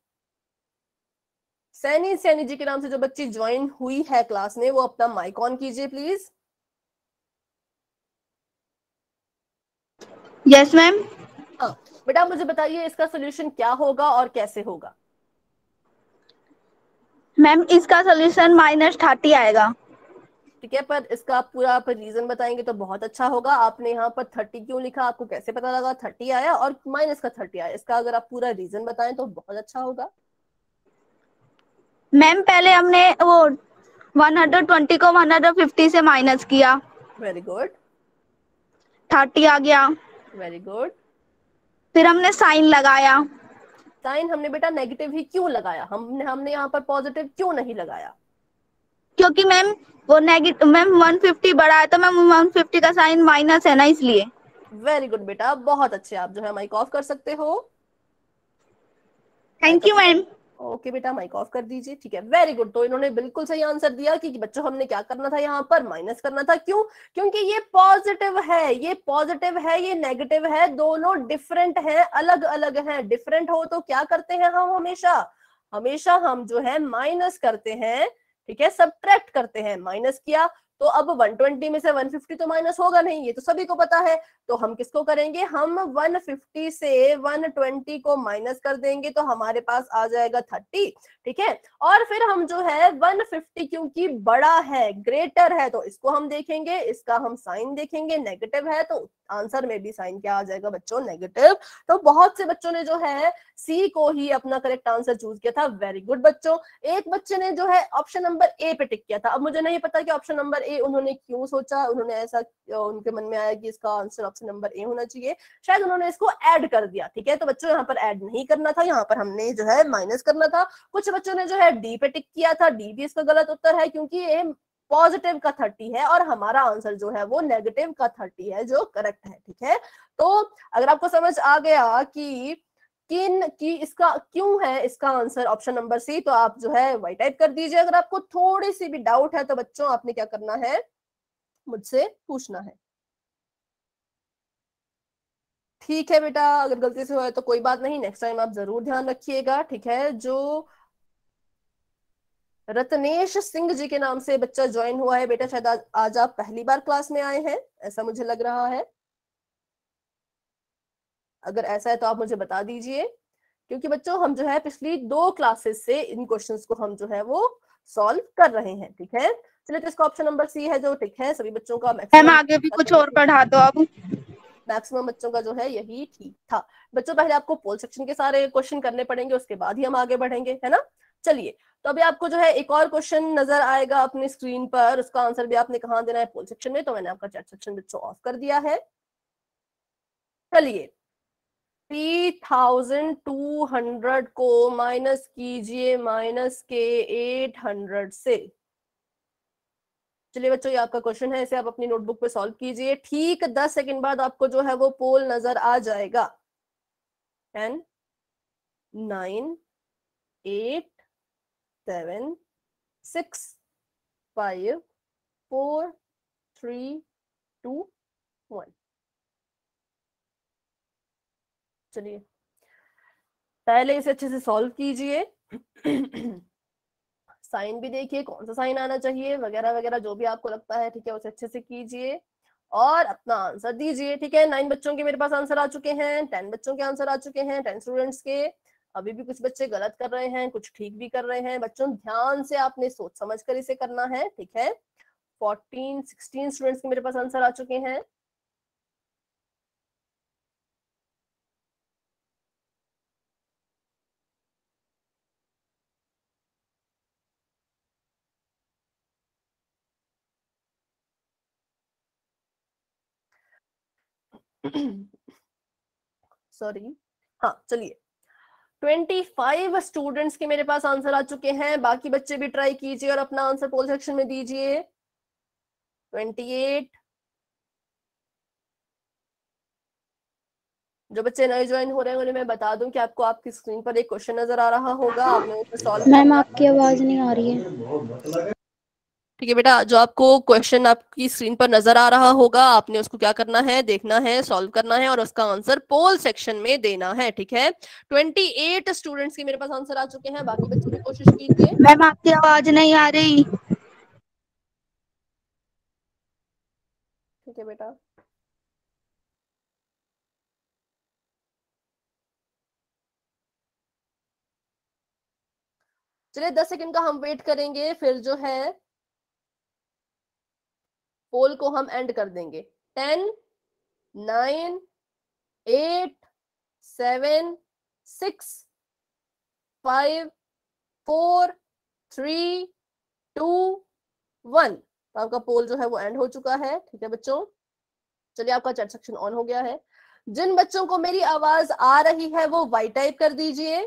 सैनी सैनी जी के नाम से जो बच्ची ज्वाइन हुई है क्लास में, वो अपना माइक ऑन कीजिए प्लीज। Yes ma'am. हाँ बेटा, मुझे बताइए इसका सोल्यूशन क्या होगा और कैसे होगा। मैम इसका सोल्यूशन माइनस थर्टी आएगा। ठीक है, पर इसका आप पूरा आप रीजन बताएंगे तो बहुत अच्छा होगा। आपने यहाँ पर थर्टी क्यों लिखा, आपको कैसे पता लगा थर्टी आया और माइनस का थर्टी आया, इसका अगर आप पूरा रीजन बताएं तो बहुत अच्छा होगा। मैम पहले हमने वो वन हंड्रेड ट्वेंटी को वन हंड्रेड फिफ्टी से माइनस किया, वेरी गुड, थर्टी आ गया। Very good. फिर हमने साइन लगाया। साइन हमने बेटा नेगेटिव ही क्यों लगाया, हमने हमने यहाँ पर पॉजिटिव क्यों नहीं लगाया। क्योंकि मैम वो नेगेटिव, मैम वन फिफ्टी बढ़ा है तो मैम वन फिफ्टी का साइन माइनस है ना, इसलिए। वेरी गुड बेटा, बहुत अच्छे। आप जो है माइक ऑफ कर सकते हो। Thank you ma'am. ओके बेटा, माइक ऑफ कर दीजिए, ठीक है, वेरी गुड। तो इन्होंने बिल्कुल सही आंसर दिया कि बच्चों हमने क्या करना था, यहाँ पर माइनस करना था। क्यों? क्योंकि ये पॉजिटिव है, ये पॉजिटिव है, ये नेगेटिव है, दोनों डिफरेंट हैं, अलग अलग हैं। डिफरेंट हो तो क्या करते हैं हम हमेशा, हमेशा हम जो है माइनस करते हैं, ठीक है, सब्ट्रैक्ट करते हैं। माइनस किया तो अब वन ट्वेंटी में से वन फिफ्टी तो माइनस होगा नहीं, ये तो सभी को पता है। तो हम किसको करेंगे, हम वन फिफ्टी से वन ट्वेंटी को माइनस कर देंगे, तो हमारे पास आ जाएगा थर्टी, ठीक है। और फिर हम जो है वन फिफ्टी क्योंकि बड़ा है, ग्रेटर है, तो इसको हम देखेंगे, इसका हम साइन देखेंगे, नेगेटिव है तो आंसर में भी साइन क्या आ जाएगा बच्चों, नेगेटिव। तो बहुत से बच्चों ने जो है सी को ही अपना करेक्ट आंसर चूज किया था, वेरी गुड बच्चों। एक बच्चे ने जो है ऑप्शन नंबर ए पे टिक किया था। अब मुझे नहीं पता कि ऑप्शन नंबर ए उन्होंने क्यों सोचा, उन्होंने ऐसा उनके मन में आया कि इसका आंसर ऑप्शन नंबर ए होना चाहिए, शायद उन्होंने इसको ऐड कर दिया, ठीक है। तो बच्चों यहाँ पर ऐड नहीं करना था, यहाँ पर हमने जो है माइनस करना था। कुछ बच्चों ने जो है डी पे टिक किया था, डी भी इसका गलत उत्तर है, क्योंकि ये पॉजिटिव का थर्टी है और हमारा आंसर जो है वो नेगेटिव का थर्टी है, जो करेक्ट है, ठीक है। तो अगर आपको समझ आ गया कि किन की इसका क्यों है इसका आंसर ऑप्शन नंबर सी, तो आप जो है वाई टाइप कर दीजिए। अगर आपको थोड़ी सी भी डाउट है तो बच्चों आपने क्या करना है, मुझसे पूछना है, ठीक है बेटा। अगर गलती से हुआ है तो कोई बात नहीं, नेक्स्ट टाइम आप जरूर ध्यान रखिएगा, ठीक है। जो रत्नेश सिंह जी के नाम से बच्चा ज्वाइन हुआ है बेटा, शायद आज, आज आप पहली बार क्लास में आए हैं, ऐसा मुझे लग रहा है। अगर ऐसा है तो आप मुझे बता दीजिए, क्योंकि बच्चों हम जो है पिछली दो क्लासेस से इन क्वेश्चंस को हम जो है वो सॉल्व कर रहे हैं, ठीक है। चलिए, तो इसका ऑप्शन नंबर सी है जो ठीक है, सभी बच्चों का मैम मैक्सिमम आगे भी कुछ और पढ़ा दो अब। मैक्सिमम बच्चों का जो है यही ठीक था। बच्चों पहले आपको पोल सेक्शन के सारे क्वेश्चन करने पड़ेंगे, उसके बाद ही हम आगे बढ़ेंगे, है ना। चलिए, तो अभी आपको जो है एक और क्वेश्चन नजर आएगा अपनी स्क्रीन पर, उसका आंसर भी आपने कहाँ देना है, पोल सेक्शन में। तो मैंने आपका चैट सेक्शन बच्चों ऑफ कर दिया है। चलिए, थ्री थाउजेंड टू हंड्रेड को माइनस कीजिए माइनस के एट हंड्रेड से। चलिए बच्चों, ये आपका क्वेश्चन है, इसे आप अपनी नोटबुक पे सॉल्व कीजिए। ठीक दस सेकंड बाद आपको जो है वो पोल नजर आ जाएगा। Ten, nine, eight, seven, six, five, four, three, two, one. चलिए पहले इसे अच्छे से सॉल्व कीजिए। साइन भी देखिए कौन सा साइन आना चाहिए वगैरह वगैरह जो भी आपको लगता है, ठीक है, उसे अच्छे से कीजिए और अपना आंसर दीजिए। ठीक है, नाइन बच्चों के मेरे पास आंसर आ चुके हैं, टेन बच्चों के आंसर आ चुके हैं, टेन स्टूडेंट्स के। अभी भी कुछ बच्चे गलत कर रहे हैं, कुछ ठीक भी कर रहे हैं। बच्चों ध्यान से आपने सोच समझ कर इसे करना है, ठीक है। फोर्टीन सिक्सटीन स्टूडेंट्स के मेरे पास आंसर आ चुके हैं। सॉरी, हाँ चलिए पच्चीस स्टूडेंट्स के मेरे पास आंसर आ चुके हैं। बाकी बच्चे भी ट्राई कीजिए और अपना आंसर पोल सेक्शन में दीजिए। अट्ठाईस, जो बच्चे नए ज्वाइन हो रहे हैं उन्हें मैं बता दूं कि आपको आपकी स्क्रीन पर एक क्वेश्चन नजर आ रहा होगा, आपने उसे सॉल्व मैम आपकी आवाज नहीं आ रही है। ठीक है बेटा, जो आपको क्वेश्चन आपकी स्क्रीन पर नजर आ रहा होगा आपने उसको क्या करना है, देखना है, सॉल्व करना है और उसका आंसर पोल सेक्शन में देना है। ठीक है, अट्ठाईस स्टूडेंट्स के मेरे पास आंसर आ चुके हैं। बाकी बच्चे भी कोशिश कीजिए। मैम आपकी आवाज नहीं आ रही। ठीक है बेटा, चलिए दस सेकंड का हम वेट करेंगे, फिर जो है पोल को हम एंड कर देंगे। Ten, nine, eight, seven, six, five, four, three, two, one. तो आपका पोल जो है वो एंड हो चुका है। ठीक है बच्चों, चलिए आपका चैट सेक्शन ऑन हो गया है। जिन बच्चों को मेरी आवाज आ रही है वो वाई टाइप कर दीजिए।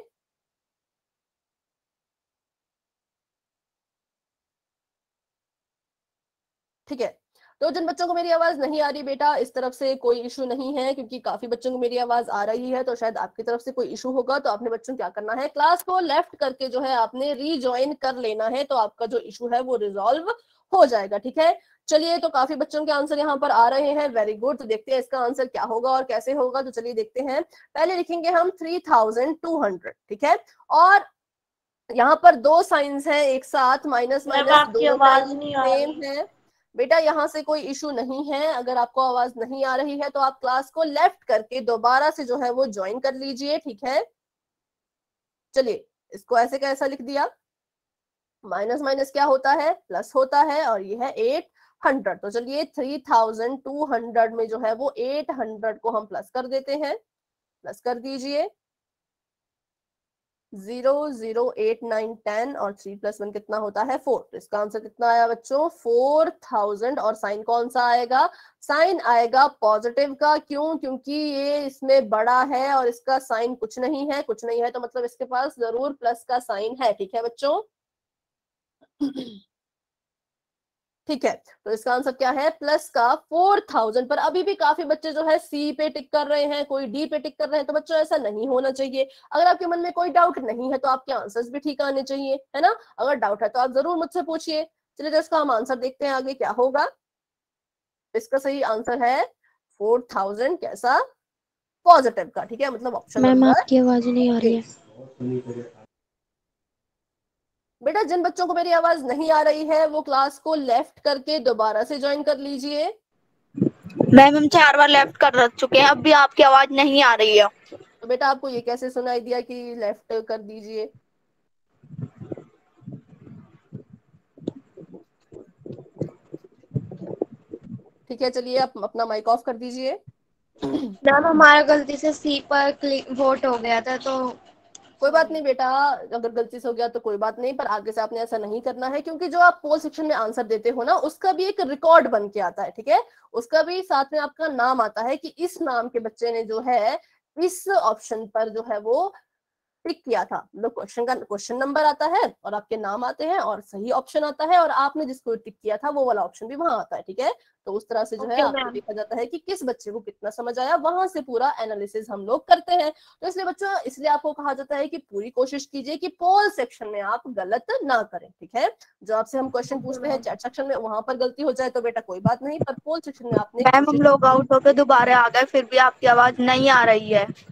ठीक है, तो जिन बच्चों को मेरी आवाज नहीं आ रही बेटा, इस तरफ से कोई इशू नहीं है, क्योंकि काफी बच्चों को मेरी आवाज आ रही है, तो शायद आपकी तरफ से कोई इशू होगा। तो आपने बच्चों क्या करना है, क्लास को लेफ्ट करके जो है आपने रीजॉइन कर लेना है, तो आपका जो इशू है वो रिजॉल्व हो जाएगा। ठीक है, चलिए तो काफी बच्चों के आंसर यहाँ पर आ रहे हैं, वेरी गुड। तो देखते हैं इसका आंसर क्या होगा और कैसे होगा। तो चलिए देखते हैं, पहले लिखेंगे हम थ्री थाउजेंड टू हंड्रेड। ठीक है, और यहाँ पर दो साइंस हैं एक साथ, माइनस माइनस दोनों सेम है बेटा, यहाँ से कोई इशू नहीं है। अगर आपको आवाज नहीं आ रही है तो आप क्लास को लेफ्ट करके दोबारा से जो है वो ज्वाइन कर लीजिए। ठीक है, चलिए इसको ऐसे कैसा लिख दिया, माइनस माइनस क्या होता है, प्लस होता है, और ये है एट हंड्रेड। तो चलिए थ्री थाउजेंड टू हंड्रेड में जो है वो एट हंड्रेड को हम प्लस कर देते हैं। प्लस कर दीजिए, zero zero eight nine ten और थ्री प्लस वन कितना होता है, फोर। तो इसका आंसर कितना आया बच्चों, फोर थाउजेंड। और साइन कौन सा आएगा, साइन आएगा पॉजिटिव का। क्यों, क्योंकि ये इसमें बड़ा है और इसका साइन कुछ नहीं है। कुछ नहीं है तो मतलब इसके पास जरूर प्लस का साइन है। ठीक है बच्चों, ठीक है, तो इसका आंसर क्या है, प्लस का फोर थाउजेंड। पर अभी भी काफी बच्चे जो है सी पे टिक कर रहे हैं, कोई डी पे टिक कर रहे हैं। तो बच्चों ऐसा नहीं होना चाहिए। अगर आपके मन में कोई डाउट नहीं है तो आपके आंसर्स भी ठीक आने चाहिए, है ना। अगर डाउट है तो आप जरूर मुझसे पूछिए। चलिए तो इसका हम आंसर देखते हैं आगे क्या होगा। इसका सही आंसर है फोर थाउजेंड, कैसा, पॉजिटिव का। ठीक है, मतलब ऑप्शन मैम नंबर आपकी आवाज नहीं आ रही है। बेटा जिन बच्चों को मेरी आवाज नहीं आ रही है वो क्लास को लेफ्ट करके दोबारा से ज्वाइन कर लीजिए। मैम हम चार बार लेफ्ट कर चुके हैं, अब भी आपकी आवाज नहीं आ रही है। तो बेटा आपको ये कैसे सुनाई दिया कि लेफ्ट कर दीजिए, ठीक है। चलिए आप अपना माइक ऑफ कर दीजिए। मैम हमारा गलती से सी पर क्लिक वोट हो गया था, तो कोई बात नहीं बेटा, अगर गलती से हो गया तो कोई बात नहीं, पर आगे से आपने ऐसा नहीं करना है, क्योंकि जो आप पोल सेक्शन में आंसर देते हो ना उसका भी एक रिकॉर्ड बन के आता है। ठीक है, उसका भी साथ में आपका नाम आता है कि इस नाम के बच्चे ने जो है इस ऑप्शन पर जो है वो टिक किया था। मतलब क्वेश्चन का क्वेश्चन नंबर आता है और आपके नाम आते हैं और सही ऑप्शन आता है और आपने जिसको टिक किया था वो वाला ऑप्शन भी वहां आता है। ठीक है, तो उस तरह से जो है आपको देखा जाता है कि किस बच्चे को कितना समझ आया, वहां से पूरा एनालिसिस हम लोग करते हैं। तो इसलिए बच्चों, इसलिए आपको कहा जाता है कि पूरी कोशिश कीजिए कि पोल सेक्शन में आप गलत ना करें। ठीक है, जो आपसे हम क्वेश्चन पूछते हैं चैट सेक्शन में वहां पर गलती हो जाए तो बेटा कोई बात नहीं, पर पोल सेक्शन में आपने मैम हम लोग आउट होकर दोबारा आ गए, फिर भी आपकी आवाज नहीं आ रही है।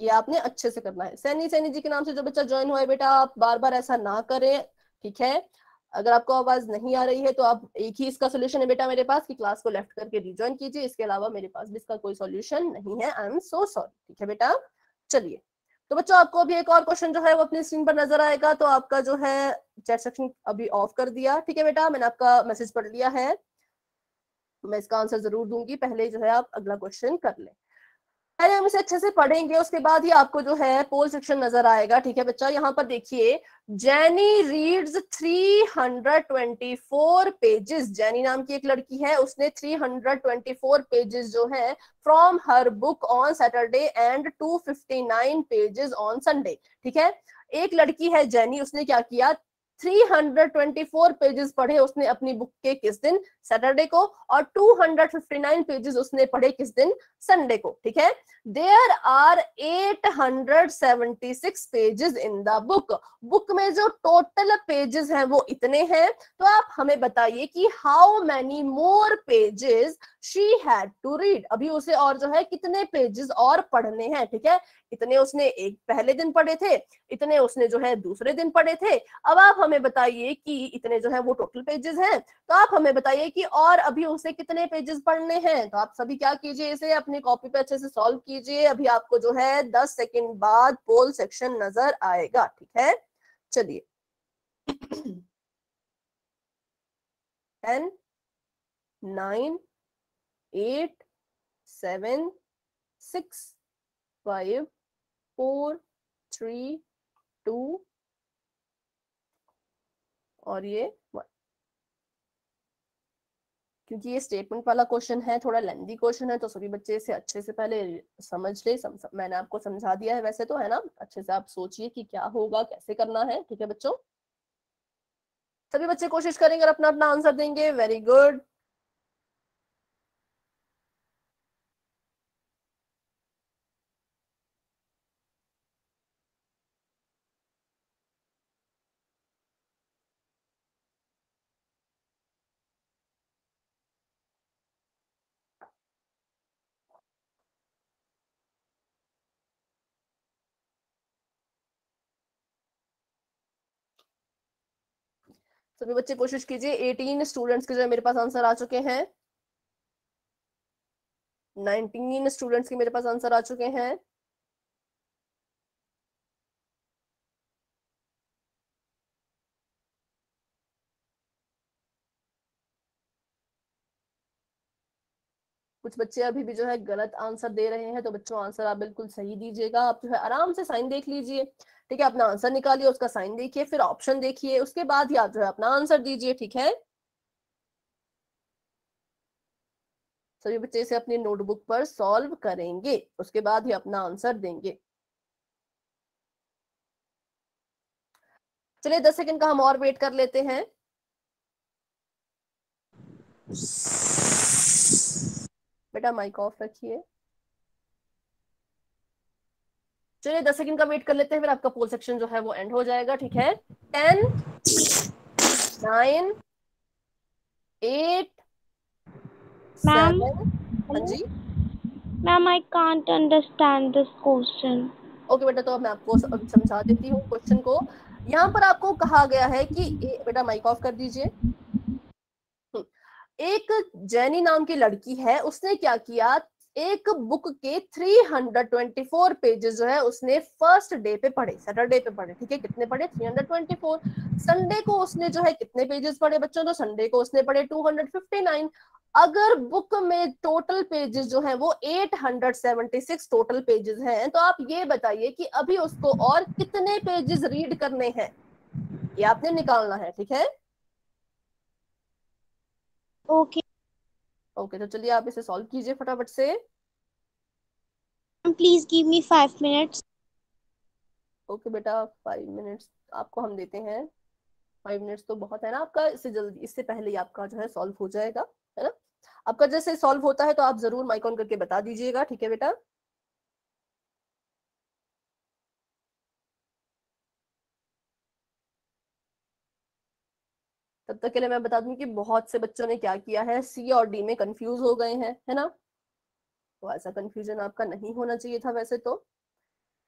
ये आपने अच्छे से करना है। सैनी सैनी जी के नाम से जो बच्चा ज्वाइन हुआ है बेटा, आप बार बार ऐसा ना करें, ठीक है। अगर आपको आवाज नहीं आ रही है तो आप, एक ही इसका सोल्यूशन है बेटा मेरे पास कि क्लास को लेफ्ट करके रिज्वाइन कीजिए, इसके अलावा मेरे पास भी इसका कोई सोल्यूशन नहीं है। आई एम सो सॉरी, ठीक है बेटा। चलिए, तो बच्चों आपको अभी एक और क्वेश्चन जो है वो अपनी स्क्रीन पर नजर आएगा। तो आपका जो है चैट सेक्शन अभी ऑफ कर दिया, ठीक है बेटा, मैंने आपका मैसेज पढ़ लिया है, मैं इसका आंसर जरूर दूंगी, पहले जो है आप अगला क्वेश्चन कर लें। पहले हम इसे अच्छे से पढ़ेंगे, उसके बाद ही आपको जो है पोल सेक्शन नजर आएगा, ठीक है बच्चा। यहाँ पर देखिए, Jenny reads three hundred twenty four pages, Jenny नाम की एक लड़की है, उसने three hundred twenty four pages जो है from her book on Saturday and two fifty nine pages on Sunday, ठीक है। एक लड़की है जेनी, उसने क्या किया, three hundred twenty four pages पढ़े उसने अपनी बुक के किस दिन, सैटरडे को, और two hundred fifty nine pages उसने पढ़े किस दिन, संडे को, ठीक है। There are eight hundred seventy six pages in the book, book में जो टोटल पेजेस हैं वो इतने हैं। तो आप हमें बताइए कि how many more pages she had to read, अभी उसे और जो है कितने पेजेस और पढ़ने हैं, ठीक है। इतने उसने एक पहले दिन पढ़े थे, इतने उसने जो है दूसरे दिन पढ़े थे। अब आप हमें बताइए कि इतने जो है वो टोटल पेजेस हैं, तो आप हमें बताइए कि और अभी उसे कितने पेजेस पढ़ने हैं। तो आप सभी क्या कीजिए, इसे अपनी कॉपी पे अच्छे से सॉल्व कीजिए। अभी आपको जो है दस सेकंड बाद पोल सेक्शन नजर आएगा, ठीक है। चलिए, ten, nine, eight, seven, six, five, four, three, two और ये वन। क्योंकि ये स्टेटमेंट वाला क्वेश्चन है, थोड़ा लेंथी क्वेश्चन है, तो सभी बच्चे इसे अच्छे से पहले समझ ले। सम, मैंने आपको समझा दिया है वैसे तो, है ना। अच्छे से आप सोचिए कि क्या होगा, कैसे करना है, ठीक है बच्चों। सभी बच्चे कोशिश करेंगे और अपना अपना आंसर देंगे। Very good. सभी बच्चे कोशिश कीजिए। एटीन स्टूडेंट्स के जो मेरे पास आंसर आ चुके हैं, नाइनटीन स्टूडेंट्स के मेरे पास आंसर आ चुके हैं। कुछ बच्चे अभी भी जो है गलत आंसर दे रहे हैं, तो बच्चों आंसर आप बिल्कुल सही दीजिएगा। आप जो है आराम से साइन देख लीजिए, ठीक है। अपना आंसर निकालिए, उसका साइन देखिए, फिर ऑप्शन देखिए, उसके बाद ही आप जो है अपना आंसर दीजिए, ठीक है। सभी बच्चे इसे अपनी नोटबुक पर सॉल्व करेंगे, उसके बाद ही अपना आंसर देंगे। चलिए दस सेकंड का हम और वेट कर लेते हैं। बेटा माइक ऑफ रखिए। चलिए दस सेकंड का वेट कर लेते हैं, फिर आपका पोल सेक्शन जो है वो एंड हो जाएगा, ठीक है। Ten, nine, eight, ma'am, seven, हाँ जी ma'am I can't understand this question. Okay बेटा, तो मैं आपको समझा देती हूँ क्वेश्चन को। यहाँ पर आपको कहा गया है कि बेटा माइक ऑफ कर दीजिए। एक जेनी नाम की लड़की है, उसने क्या किया, एक बुक के three hundred twenty four pages जो है उसने फर्स्ट डे पे पढ़े, सैटरडे पे पढ़े, ठीक है। कितने पढ़े, three hundred twenty four. Sunday को उसने जो है कितने पेजेस पढ़े बच्चों, तो संडे को उसने पढ़े टू हंड्रेड फिफ्टी नाइन। अगर बुक में टोटल पेजेस जो है वो eight hundred seventy six total pages हैं, तो आप ये बताइए कि अभी उसको और कितने पेजेस रीड करने हैं, ये आपने निकालना है, ठीक है। ओके ओके, तो चलिए आप इसे सॉल्व कीजिए फटाफट से। Please give me five minutes. Okay बेटा, फाइव मिनट्स आपको हम देते हैं। फाइव मिनट्स तो बहुत है ना आपका, इससे जल्दी, इससे पहले ही आपका जो है सॉल्व हो जाएगा, है ना। आपका जैसे सॉल्व होता है तो आप जरूर माइक ऑन करके बता दीजिएगा, ठीक है बेटा। तब तक के लिए मैं बता दूं कि बहुत से बच्चों ने क्या किया है, सी और डी में कंफ्यूज हो गए हैं, है ना। तो ऐसा कंफ्यूजन आपका नहीं होना चाहिए था वैसे तो।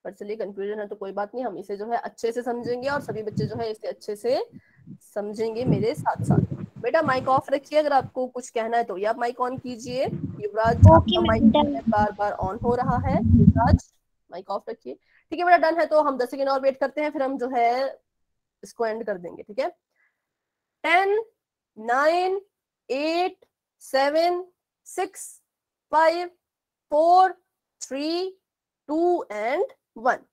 पर चलिए कंफ्यूजन है तो कोई बात नहीं, हम इसे जो है अच्छे से समझेंगे और सभी बच्चे जो है इसे अच्छे से समझेंगे मेरे साथ साथ। बेटा माइक ऑफ रखिए, अगर आपको कुछ कहना है तो ये आप माइक ऑन कीजिए। युवराज ओके आपका माइक मैम, जो डन। है बार बार ऑन हो रहा है। युवराज माइक ऑफ रखिए। ठीक है बेटा, डन है तो हम दस सेकेंड और वेट करते हैं, फिर हम जो है इसको एंड कर देंगे। ठीक है, ten, nine, eight, seven, six, five, four, three, two and one.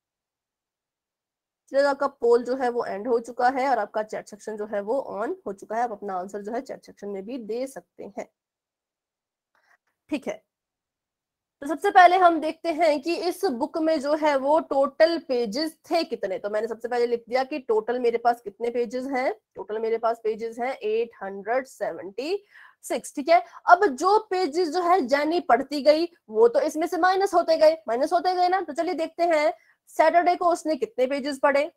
चलिए आपका पोल जो है वो एंड हो चुका है और आपका चैट सेक्शन जो है वो ऑन हो चुका है। आप अपना आंसर जो है चैट सेक्शन में भी दे सकते हैं। ठीक है, तो सबसे पहले हम देखते हैं कि इस बुक में जो है वो टोटल पेजेस थे कितने। तो मैंने सबसे पहले लिख दिया कि टोटल मेरे पास कितने पेजेस हैं। टोटल मेरे पास पेजेस हैं एट हंड्रेड सेवेंटी सिक्स। ठीक है, अब जो पेजेस जो है जैनी पढ़ती गई वो तो इसमें से माइनस होते गए, माइनस होते गए ना। तो चलिए देखते हैं सैटरडे को उसने कितने पेजेस पढ़े।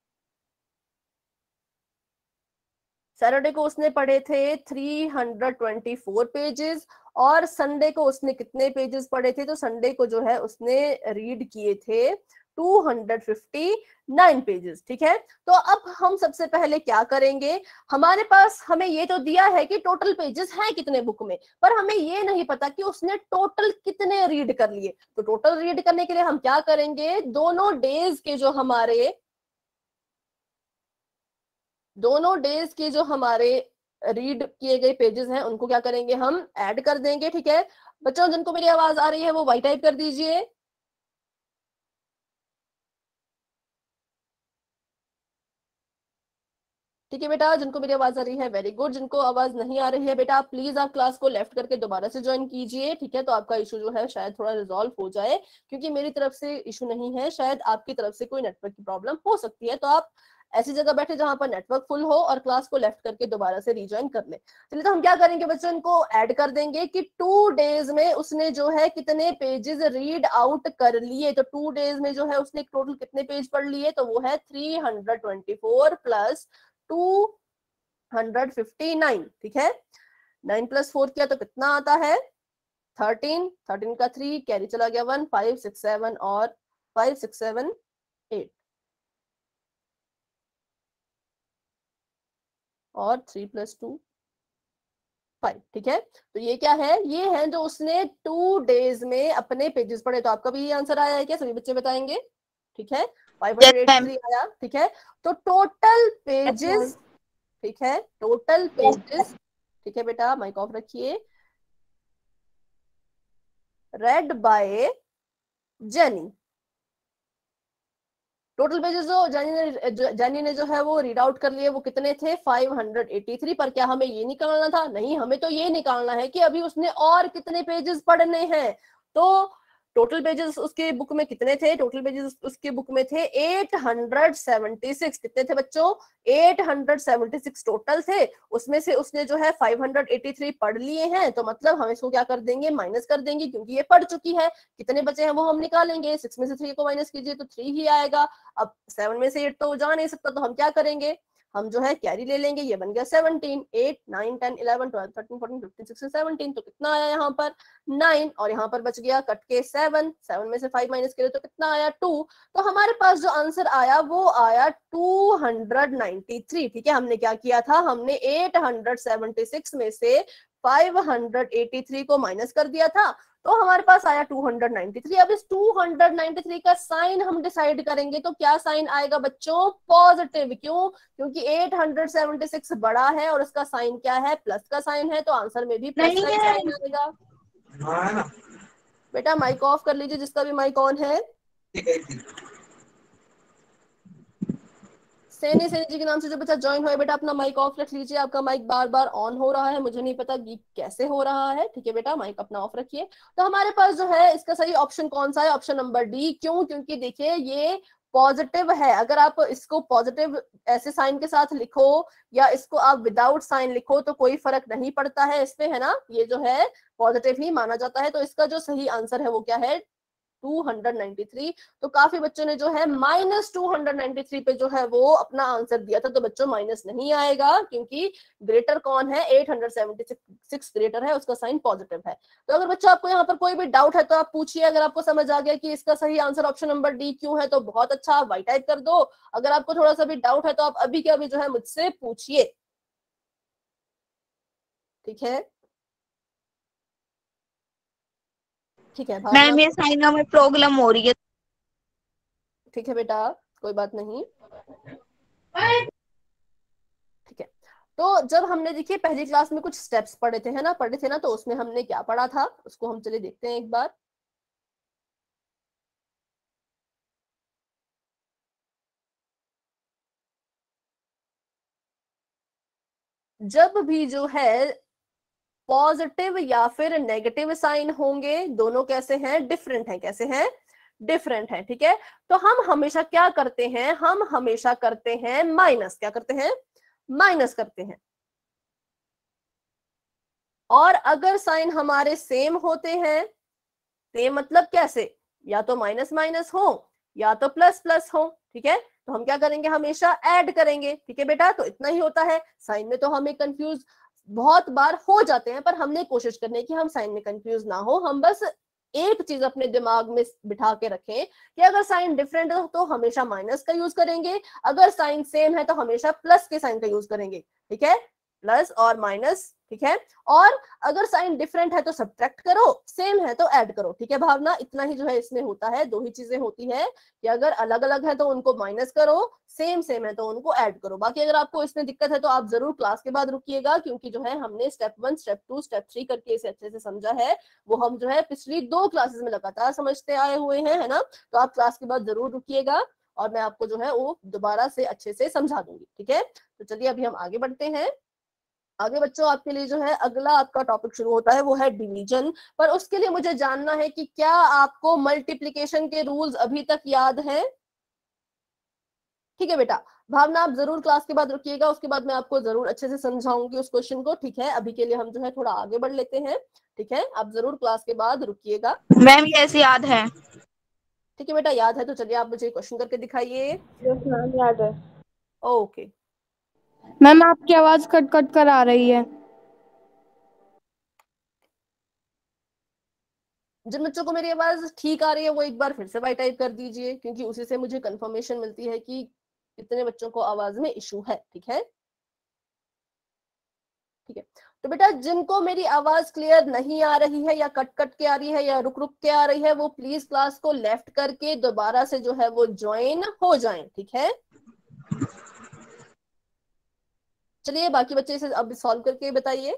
सैटरडे को उसने पढ़े थे three hundred twenty four pages और संडे को उसने कितने पेजेस पढ़े थे। तो संडे को जो है उसने रीड किए थे two hundred fifty nine pages. ठीक है, तो अब हम सबसे पहले क्या करेंगे, हमारे पास हमें ये तो दिया है कि टोटल पेजेस हैं कितने बुक में, पर हमें ये नहीं पता कि उसने टोटल कितने रीड कर लिए। तो टोटल रीड करने के लिए हम क्या करेंगे, दोनों डेज के जो हमारे दोनों डेज के जो हमारे रीड किए गए पेजेस हैं उनको क्या करेंगे, हम ऐड कर देंगे। ठीक है बच्चों, जिनको मेरी आवाज आ रही है वो वाई टाइप कर दीजिए। ठीक है बेटा, जिनको मेरी आवाज आ रही है वेरी गुड। जिनको आवाज नहीं आ रही है बेटा प्लीज आप क्लास को लेफ्ट करके दोबारा से ज्वाइन कीजिए। ठीक है, तो आपका इशू जो है शायद थोड़ा रिजॉल्व हो जाए, क्योंकि मेरी तरफ से इशू नहीं है, शायद आपकी तरफ से कोई नेटवर्क की प्रॉब्लम हो सकती है। तो आप ऐसी जगह बैठे जहां पर नेटवर्क फुल हो और क्लास को लेफ्ट करके दोबारा से रिज्वाइन कर ले। चलिए, तो हम क्या करेंगे बच्चों, इनको ऐड कर देंगे कि टू डेज में उसने जो है कितने पेजेस रीड आउट कर लिए। तो टू डेज में जो है उसने टोटल कितने पेज पढ़ लिए, तो वो है three hundred twenty four plus two hundred fifty nine. ठीक है, नाइन प्लस फोर किया तो कितना आता है, थर्टीन। थर्टीन का थ्री कैरी चला गया वन, फाइव सिक्स सेवन और फाइव सिक्स सेवन एट और थ्री प्लस टू फाइव। ठीक है, तो ये क्या है, ये है जो उसने टू डेज में अपने पेजेस पढ़े। तो आपका भी ये आंसर आया है क्या, सभी बच्चे बताएंगे। ठीक है, फाइव हंड्रेड एटी थ्री आया। ठीक है, तो टोटल पेजेस, ठीक है टोटल पेजेस, ठीक है बेटा माइक ऑफ रखिए, read by Jenny. Total pages जो जेनी ने जेनी ने जो है वो रीड आउट कर लिए वो कितने थे, फाइव हंड्रेड एटी थ्री। पर क्या हमें ये निकालना था, नहीं, हमें तो ये निकालना है कि अभी उसने और कितने पेजेस पढ़ने हैं। तो टोटल पेजेस उसके बुक में कितने थे, टोटल पेजेस उसके बुक में थे एट हंड्रेड सेवेंटी सिक्स। कितने थे बच्चों, eight hundred seventy six total थे। उसमें से उसने जो है फाइव हंड्रेड एटी थ्री पढ़ लिए हैं। तो मतलब हम इसको क्या कर देंगे, माइनस कर देंगे, क्योंकि ये पढ़ चुकी है। कितने बचे हैं वो हम निकालेंगे, सिक्स में से थ्री को माइनस कीजिए तो थ्री ही आएगा। अब सेवन में से एट तो जा नहीं सकता, तो हम क्या करेंगे, हम जो है कैरी ले लेंगे, ये बन गया seventeen. Eight, nine, ten, eleven, twelve, thirteen, fourteen, fifteen, sixteen, seventeen. तो कितना आया यहाँ पर, नाइन, और यहाँ पर बच गया कट के सेवन। सेवन में से फाइव माइनस करें तो कितना आया, टू। तो हमारे पास जो आंसर आया वो आया टू हंड्रेड नाइंटी थ्री। ठीक है, हमने क्या किया था, हमने एट हंड्रेड सेवेंटी सिक्स में से फाइव हंड्रेड एटी थ्री को माइनस कर दिया था, तो हमारे पास आया टू हंड्रेड नाइंटी थ्री। अब इस टू हंड्रेड नाइंटी थ्री का साइन हम डिसाइड करेंगे, तो क्या साइन आएगा बच्चों, पॉजिटिव। क्यों, क्योंकि एट हंड्रेड सेवेंटी सिक्स बड़ा है और इसका साइन क्या है, प्लस का साइन है, तो आंसर में भी प्लस का साइन आएगा। बेटा माइक ऑफ कर लीजिए जिसका भी माइक ऑन है। सैनी सैनी जी के नाम से जो बच्चा ज्वाइन हुआ, बेटा अपना माइक ऑफ रख लीजिए। आपका माइक बार बार ऑन हो रहा है, मुझे नहीं पता कि कैसे हो रहा है। ठीक है बेटा, माइक अपना ऑफ रखिए। तो हमारे पास जो है इसका सही ऑप्शन कौन सा है, ऑप्शन नंबर डी। क्यों, क्योंकि देखिए ये पॉजिटिव है। अगर आप इसको पॉजिटिव ऐसे साइन के साथ लिखो या इसको आप विदाउट साइन लिखो तो कोई फर्क नहीं पड़ता है इसमें, है ना। ये जो है पॉजिटिव ही माना जाता है। तो इसका जो सही आंसर है वो क्या है, टू हंड्रेड नाइन्टी थ्री। तो काफी बच्चों ने जो है minus two hundred ninety three पे जो है वो अपना आंसर दिया था, तो बच्चों माइनस नहीं आएगा क्योंकि ग्रेटर कौन है, eight hundred seventy six greater है, उसका साइन पॉजिटिव है। तो अगर बच्चों आपको यहाँ पर कोई भी डाउट है तो आप पूछिए। अगर आपको समझ आ गया कि इसका सही आंसर ऑप्शन नंबर डी क्यों है तो बहुत अच्छा, आप वाई टाइप कर दो। अगर आपको थोड़ा सा भी डाउट है तो आप अभी के अभी जो है मुझसे पूछिए, ठीक है। ठीक है भावना, मैम ये साइन में प्रॉब्लम हो रही है। ठीक है बेटा, कोई बात नहीं, ठीक है। तो जब हमने देखिए पहली क्लास में कुछ स्टेप्स पढ़े थे, है ना, पढ़े थे ना, तो उसमें हमने क्या पढ़ा था उसको हम चलिए देखते हैं एक बार। जब भी जो है पॉजिटिव या फिर नेगेटिव साइन होंगे, दोनों कैसे हैं, डिफरेंट हैं। कैसे हैं, डिफरेंट है, ठीक है। तो हम हमेशा क्या करते हैं, हम हमेशा करते हैं माइनस, क्या करते हैं, माइनस करते हैं। और अगर साइन हमारे सेम होते हैं, सेम मतलब कैसे, या तो माइनस माइनस हो या तो प्लस प्लस हो, ठीक है, तो हम क्या करेंगे, हमेशा ऐड करेंगे, ठीक है बेटा। तो इतना ही होता है। साइन में तो हमें कंफ्यूज बहुत बार हो जाते हैं, पर हमने कोशिश करनी कि हम साइन में कंफ्यूज ना हो। हम बस एक चीज अपने दिमाग में बिठा के रखें कि अगर साइन डिफरेंट हो तो हमेशा माइनस का यूज करेंगे, अगर साइन सेम है तो हमेशा प्लस के साइन का यूज करेंगे, ठीक है, प्लस और माइनस, ठीक है। और अगर साइन डिफरेंट है तो सब्ट्रैक्ट करो, सेम है तो ऐड करो, ठीक है भावना। इतना ही जो है इसमें होता है, दो ही चीजें होती है कि अगर अलग अलग है तो उनको माइनस करो, सेम सेम है तो उनको ऐड करो। बाकी अगर आपको इसमें दिक्कत है तो आप जरूर क्लास के बाद रुकिएगा, क्योंकि जो है हमने step one step two step three करके इसे अच्छे से समझा है, वो हम जो है पिछली दो क्लासेस में लगातार समझते आए हुए हैं, है ना। तो आप क्लास के बाद जरूर रुकिएगा और मैं आपको जो है वो दोबारा से अच्छे से समझा दूंगी, ठीक है। तो चलिए अभी हम आगे बढ़ते हैं। आगे बच्चों आपके लिए जो है अगला आपका टॉपिक शुरू होता है वो है डिवीजन। पर उसके लिए मुझे जानना है कि क्या आपको मल्टीप्लिकेशन के रूल्स अभी तक याद हैं, ठीक है बेटा। भावना आप जरूर क्लास के बाद रुकिएगा, उसके बाद मैं आपको जरूर अच्छे से समझाऊंगी उस क्वेश्चन को, ठीक है। अभी के लिए हम जो है थोड़ा आगे बढ़ लेते हैं, ठीक है। आप जरूर क्लास के बाद रुकिएगा। मैम ये ऐसे याद है। ठीक है बेटा, याद है तो चलिए आप मुझे क्वेश्चन करके दिखाइए। यस मैम, याद है। ओके मैम आपकी आवाज कट कट कर आ रही है। जिन बच्चों को मेरी आवाज ठीक आ रही है वो एक बार फिर से बाई टाइप कर दीजिए, क्योंकि उसी से मुझे कंफर्मेशन मिलती है कि कितने बच्चों को आवाज में इशू है, ठीक है। ठीक है, तो बेटा जिनको मेरी आवाज क्लियर नहीं आ रही है या कट कट के आ रही है या रुक रुक के आ रही है, वो प्लीज क्लास को लेफ्ट करके दोबारा से जो है वो ज्वाइन हो जाएं, ठीक है। चलिए बाकी बच्चे इसे अब सॉल्व करके बताइए।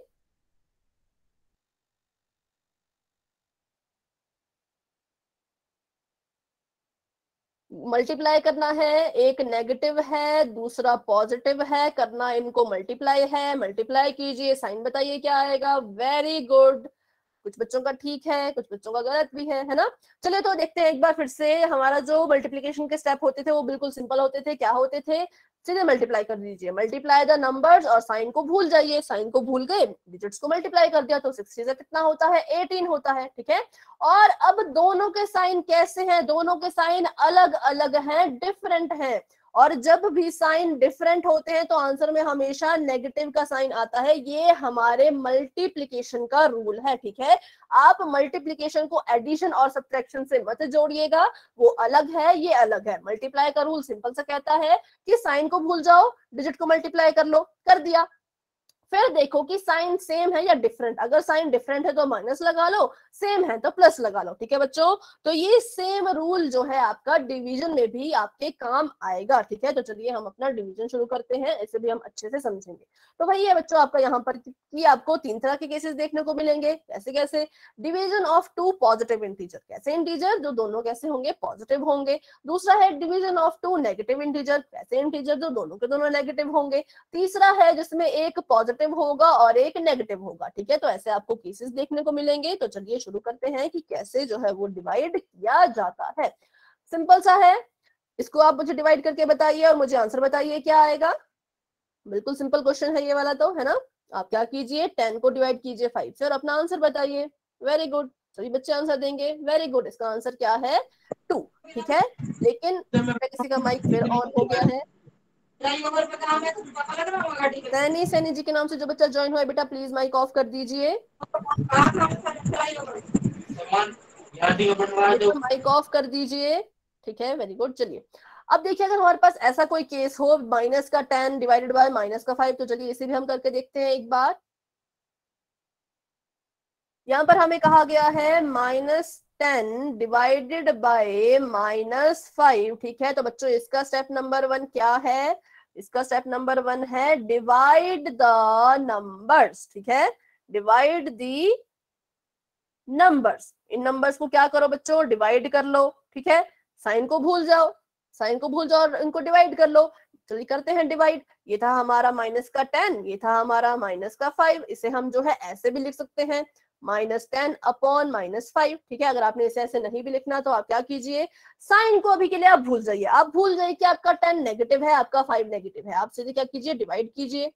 मल्टीप्लाई करना है, एक नेगेटिव है दूसरा पॉजिटिव है, करना इनको मल्टीप्लाई है। मल्टीप्लाई कीजिए, साइन बताइए क्या आएगा। वेरी गुड, कुछ बच्चों का ठीक है कुछ बच्चों का गलत भी है, है ना। चलिए तो देखते हैं एक बार फिर से। हमारा जो मल्टीप्लिकेशन के स्टेप होते थे वो बिल्कुल सिंपल होते थे। क्या होते थे, सीधे मल्टीप्लाई कर दीजिए, मल्टीप्लाई द नंबर्स, और साइन को भूल जाइए। साइन को भूल गए, डिजिट्स को मल्टीप्लाई कर दिया तो सिक्सटी से कितना होता है, एटीन होता है, ठीक है। और अब दोनों के साइन कैसे हैं, दोनों के साइन अलग अलग हैं, डिफरेंट हैं। और जब भी साइन डिफरेंट होते हैं तो आंसर में हमेशा नेगेटिव का साइन आता है। ये हमारे मल्टीप्लिकेशन का रूल है, ठीक है। आप मल्टीप्लिकेशन को एडिशन और सब्ट्रैक्शन से मत जोड़िएगा, वो अलग है ये अलग है। मल्टीप्लाई का रूल सिंपल सा कहता है कि साइन को भूल जाओ, डिजिट को मल्टीप्लाई कर लो, कर दिया। फिर देखो कि साइन सेम है या डिफरेंट, अगर साइन डिफरेंट है तो माइनस लगा लो, सेम है तो प्लस लगा लो, ठीक है बच्चों। तो ये सेम रूल जो है आपका डिवीजन में भी आपके काम आएगा, ठीक है। तो चलिए हम अपना डिवीजन शुरू करते हैं, इसे भी हम अच्छे से समझेंगे। तो भाई ये बच्चों आपका यहाँ पर कि आपको तीन तरह के केसेस देखने को मिलेंगे। कैसे कैसे, division of two positive integer, कैसे इंटीजर जो दोनों कैसे होंगे, पॉजिटिव होंगे। दूसरा है division of two negative integer, कैसे इंटीजर जो दोनों के दोनों नेगेटिव होंगे। तीसरा है जिसमें एक पॉजिटिव होगा और एक नेगेटिव होगा, ठीक है। तो ऐसे आपको केसेस देखने को मिलेंगे। तो चलिए शुरू करते हैं कि कैसे जो है वो डिवाइड किया जाता है। सिंपल सा है, इसको आप मुझे डिवाइड करके बताइए और मुझे आंसर बताइए क्या आएगा। बिल्कुल सिंपल क्वेश्चन है ये वाला, तो है ना। आप क्या कीजिए, टेन को डिवाइड कीजिए फाइव से और अपना आंसर बताइए। वेरी गुड, सभी बच्चे आंसर देंगे, वेरी गुड। इसका आंसर क्या है? टू, ठीक है। लेकिन किसी का माइक फिर ऑन हो गया है। सैनी, सैनी जी के नाम से जो बच्चा ज्वाइन हुआ है बेटा प्लीज माइक ऑफ कर दीजिए, माइक ऑफ कर दीजिए, ठीक है, वेरी गुड। चलिए अब देखिए, अगर हमारे पास ऐसा कोई केस हो माइनस का टेन डिवाइडेड बाय माइनस का फाइव, तो चलिए इसे भी हम करके देखते हैं एक बार। यहाँ पर हमें कहा गया है minus ten divided by minus five, ठीक है। तो बच्चों इसका स्टेप नंबर वन क्या है? इसका स्टेप नंबर वन है डिवाइड द नंबर्स, ठीक है, डिवाइड दी नंबर्स। इन नंबर्स को क्या करो बच्चों? डिवाइड कर लो, ठीक है। साइन को भूल जाओ, साइन को भूल जाओ और इनको डिवाइड कर लो। चलिए करते हैं डिवाइड। ये था हमारा माइनस का टेन, ये था हमारा माइनस का फाइव। इसे हम जो है ऐसे भी लिख सकते हैं, minus ten upon minus five, ठीक है। अगर आपने इसे ऐसे नहीं भी लिखना तो आप क्या कीजिए, साइन को अभी के लिए आप भूल जाइए, आप भूल जाइए कि आपका टेन नेगेटिव है, आपका फाइव नेगेटिव है। आप सीधे क्या कीजिए, डिवाइड कीजिए।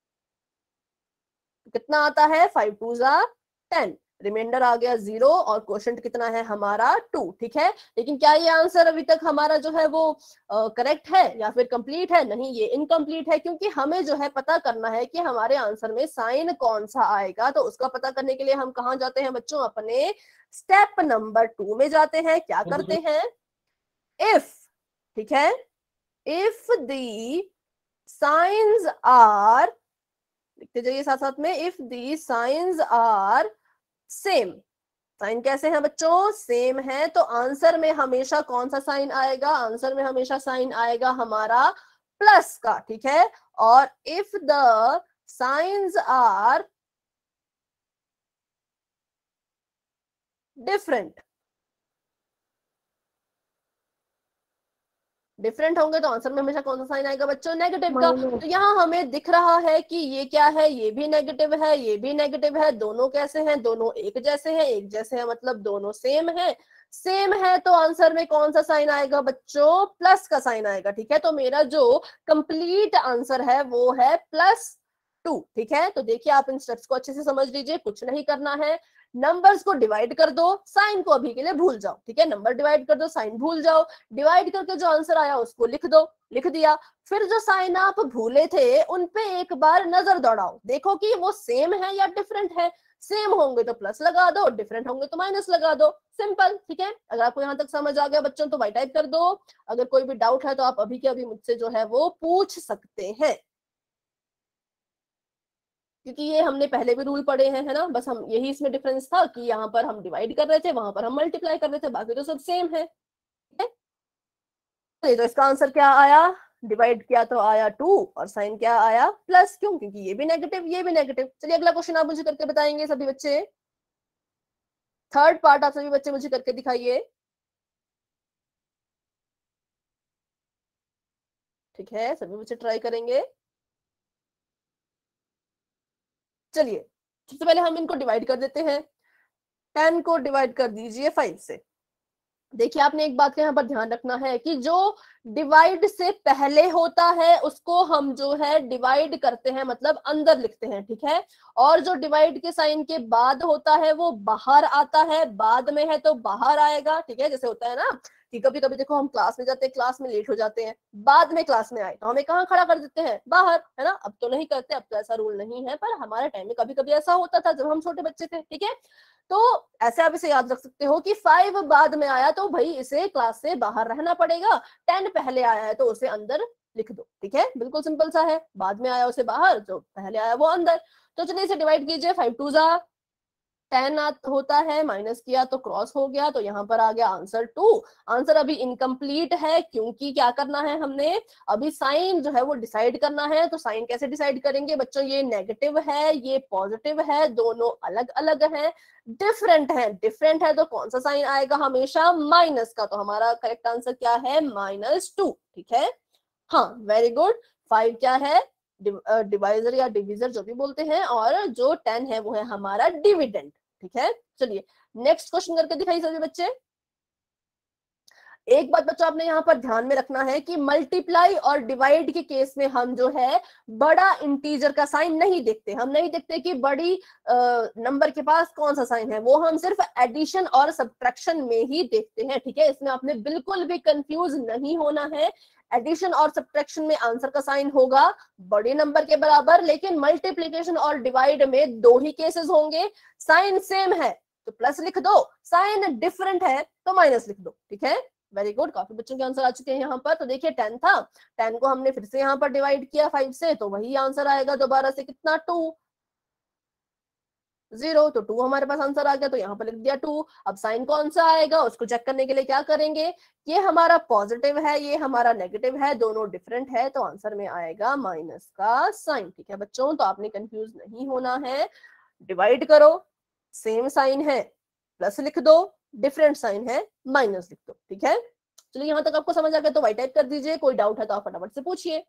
कितना आता है? फाइव टू जा टेन, रिमाइंडर आ गया जीरो और क्वोशंट कितना है हमारा? टू, ठीक है। लेकिन क्या ये आंसर अभी तक हमारा जो है वो करेक्ट uh, है या फिर कंप्लीट है? नहीं, ये इनकम्प्लीट है, क्योंकि हमें जो है पता करना है कि हमारे आंसर में साइन कौन सा आएगा। तो उसका पता करने के लिए हम कहाँ जाते हैं बच्चों? अपने स्टेप नंबर टू में जाते हैं। क्या करते हैं? इफ, ठीक है, इफ दी साइंस आर, लिखते जाइए साथ साथ में, if the signs are same. Sign कैसे हैं बच्चों? सेम है। तो आंसर में हमेशा कौन सा साइन आएगा? आंसर में हमेशा साइन आएगा हमारा प्लस का, ठीक है। और if the signs are different, different होंगे तो आंसर में हमेशा कौन सा साइन आएगा बच्चों? नेगेटिव का। तो यहाँ हमें दिख रहा है कि ये क्या है, ये भी नेगेटिव है, ये भी नेगेटिव है। दोनों कैसे हैं? दोनों एक जैसे हैं, एक जैसे हैं मतलब दोनों सेम है। सेम है तो आंसर में कौन सा साइन आएगा बच्चों? प्लस का साइन आएगा, ठीक है। तो मेरा जो कंप्लीट आंसर है वो है प्लस टू, ठीक है। तो देखिए आप इन स्टेप्स को अच्छे से समझ लीजिए, कुछ नहीं करना है, नंबर्स को डिवाइड कर दो, साइन को अभी के लिए भूल जाओ, ठीक है। नंबर डिवाइड कर दो, साइन भूल जाओ, डिवाइड करके जो आंसर आया उसको लिख दो, लिख दिया। फिर जो साइन आप भूले थे उन पे एक बार नजर दौड़ाओ, देखो कि वो सेम है या डिफरेंट है। सेम होंगे तो प्लस लगा दो, डिफरेंट होंगे तो माइनस लगा दो, सिंपल, ठीक है। अगर आपको यहाँ तक समझ आ गया बच्चों तो वाई टाइप कर दो। अगर कोई भी डाउट है तो आप अभी के अभी मुझसे जो है वो पूछ सकते हैं, क्योंकि ये हमने पहले भी रूल पढ़े हैं, है ना। बस हम यही इसमें डिफरेंस था कि यहाँ पर हम डिवाइड कर रहे थे, वहां पर हम मल्टीप्लाई कर रहे थे, बाकी तो सब सेम है, ठीक है। तो इसका आंसर क्या आया? डिवाइड किया तो आया टू और साइन क्या आया? प्लस। क्यों? क्योंकि ये भी नेगेटिव, ये भी नेगेटिव। चलिए अगला क्वेश्चन आप मुझे करके बताएंगे सभी बच्चे। थर्ड पार्ट आप सभी बच्चे मुझे करके दिखाइए, ठीक है। सभी बच्चे ट्राई करेंगे। चलिए सबसे पहले हम इनको डिवाइड कर देते हैं। टेन को डिवाइड कर दीजिए फाइव से। देखिए आपने एक बात का यहाँ पर ध्यान रखना है कि जो डिवाइड से पहले होता है उसको हम जो है डिवाइड करते हैं, मतलब अंदर लिखते हैं, ठीक है। और जो डिवाइड के साइन के बाद होता है वो बाहर आता है, बाद में है तो बाहर आएगा, ठीक है। जैसे होता है ना कि कभी कभी देखो हम क्लास में जाते हैं, क्लास में लेट हो जाते हैं, बाद में क्लास में आए तो हमें कहाँ खड़ा कर देते हैं? बाहर, है ना। अब तो नहीं करते, अब तो ऐसा रूल नहीं है, पर हमारे टाइम में कभी कभी ऐसा होता था जब हम छोटे बच्चे थे, ठीक है। तो ऐसे आप इसे याद रख सकते हो कि फाइव बाद में आया तो भाई इसे क्लास से बाहर रहना पड़ेगा, टेन पहले आया है तो उसे अंदर लिख दो, ठीक है। बिल्कुल सिंपल सा है, बाद में आया उसे बाहर, जो पहले आया वो अंदर। तो चलिए इसे डिवाइड कीजिए, फाइव टू जा टेन होता है, माइनस किया तो क्रॉस हो गया, तो यहाँ पर आ गया आंसर टू। आंसर अभी इनकम्प्लीट है क्योंकि क्या करना है हमने, अभी साइन जो है वो डिसाइड करना है। तो साइन कैसे डिसाइड करेंगे बच्चों? ये नेगेटिव है, ये पॉजिटिव है, दोनों अलग अलग हैं, डिफरेंट है। डिफरेंट है तो कौन सा साइन आएगा? हमेशा माइनस का। तो हमारा करेक्ट आंसर क्या है? माइनस टू, ठीक है। हाँ वेरी गुड। फाइव क्या है? डिवाइजर या डिविजर जो भी बोलते हैं, और जो टेन है वो है हमारा डिविडेंड, ठीक है। चलिए नेक्स्ट क्वेश्चन करके दिखाइए सभी बच्चे। एक बात बच्चों आपने यहाँ पर ध्यान में रखना है कि मल्टीप्लाई और डिवाइड के केस में हम जो है बड़ा इंटीजर का साइन नहीं देखते। हम नहीं देखते कि बड़ी नंबर के पास कौन सा साइन है, वो हम सिर्फ एडिशन और सब्ट्रैक्शन में ही देखते हैं। ठीक है, इसमें आपने बिल्कुल भी कंफ्यूज नहीं होना है। एडिशन और सब्ट्रैक्शन में आंसर का साइन होगा बड़े नंबर के बराबर, लेकिन मल्टीप्लीकेशन और डिवाइड में दो ही केसेस होंगे। साइन सेम है तो प्लस लिख दो, साइन डिफरेंट है तो माइनस लिख दो। ठीक है, वेरी गुड, काफी बच्चों के आंसर आ चुके हैं यहाँ पर। तो देखिए टेन था, टेन को हमने फिर से यहाँ पर डिवाइड किया फाइव से, तो वही आंसर आएगा दोबारा से कितना, टू, जीरो, तो टू हमारे पास आंसर आ गया, तो यहाँ पर लिख दिया टू। अब साइन कौन सा आएगा उसको चेक करने के लिए क्या करेंगे, ये हमारा पॉजिटिव है, ये हमारा नेगेटिव है, दोनों डिफरेंट है, तो आंसर में आएगा माइनस का साइन। ठीक है बच्चों, तो आपने कंफ्यूज नहीं होना है। डिवाइड करो, सेम साइन है प्लस लिख दो, डिफरेंट साइन है माइनस लिख दो। ठीक है, चलिए यहां तक आपको समझ आ गया तो वाई टाइप कर दीजिए। कोई डाउट है तो आप फटाफट से पूछिए।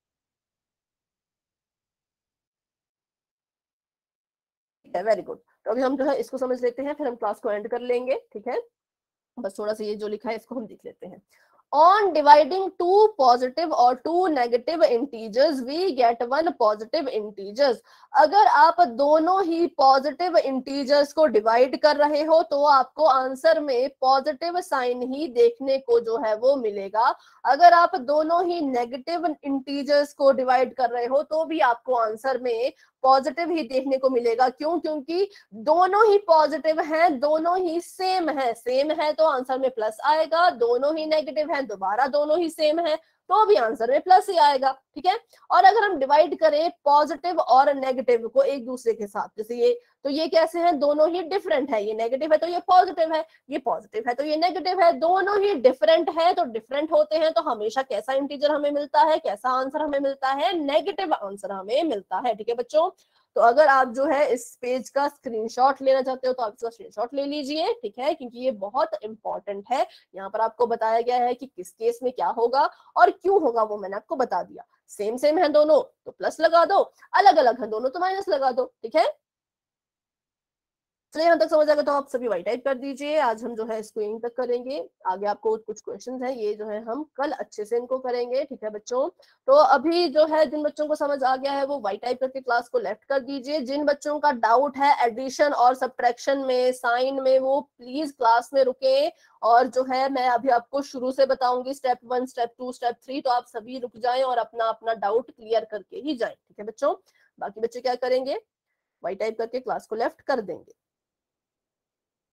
वेरी गुड, तो अभी हम जो है इसको समझ लेते हैं, फिर हम क्लास को एंड कर लेंगे। ठीक है, बस थोड़ा सा ये जो लिखा है इसको हम देख लेते हैं। On dividing two positive or two negative integers, we get one positive integers. अगर आप दोनों ही पॉजिटिव इंटीजर्स को डिवाइड कर रहे हो तो आपको आंसर में पॉजिटिव साइन ही देखने को जो है वो मिलेगा। अगर आप दोनों ही नेगेटिव इंटीजर्स को डिवाइड कर रहे हो तो भी आपको आंसर में पॉजिटिव ही देखने को मिलेगा। क्यों? क्योंकि दोनों ही पॉजिटिव हैं, दोनों ही सेम है। सेम है तो आंसर में प्लस आएगा, दोनों ही नेगेटिव हैं, दोबारा दोनों ही सेम है तो भी आंसर में प्लस ही आएगा। ठीक है, और अगर हम डिवाइड करें पॉजिटिव और नेगेटिव को एक दूसरे के साथ, जैसे ये, तो ये कैसे हैं, दोनों ही डिफरेंट है। ये नेगेटिव है तो ये पॉजिटिव है, ये पॉजिटिव है तो ये नेगेटिव है, दोनों ही डिफरेंट है। तो डिफरेंट होते हैं तो हमेशा कैसा इंटीजर हमें मिलता है, कैसा आंसर हमें मिलता है, नेगेटिव आंसर हमें मिलता है। ठीक है बच्चों, तो अगर आप जो है इस पेज का स्क्रीनशॉट लेना चाहते हो तो आप इसका स्क्रीनशॉट ले लीजिए। ठीक है, क्योंकि ये बहुत इंपॉर्टेंट है। यहाँ पर आपको बताया गया है कि किस केस में क्या होगा और क्यों होगा, वो मैंने आपको बता दिया। सेम सेम है दोनों तो प्लस लगा दो, अलग अलग है दोनों तो माइनस लगा दो। ठीक है, चलिए यहाँ तक समझ आ गया तो आप सभी वाई टाइप कर दीजिए। आज हम जो है इसको यहीं तक करेंगे, आगे आपको कुछ क्वेश्चंस हैं ये जो है हम कल अच्छे से इनको करेंगे। ठीक है बच्चों, तो अभी जो है जिन बच्चों को समझ आ गया है वो वाई टाइप करके क्लास को लेफ्ट कर दीजिए। जिन बच्चों का डाउट है एडिशन और सब्ट्रैक्शन में, साइन में, वो प्लीज क्लास में रुके। और जो है मैं अभी आपको शुरू से बताऊंगी step one, step two, step three, तो आप सभी रुक जाएं और अपना अपना डाउट क्लियर करके ही जाएं। ठीक है बच्चों, बाकी बच्चे क्या करेंगे, वाई टाइप करके क्लास को लेफ्ट कर देंगे।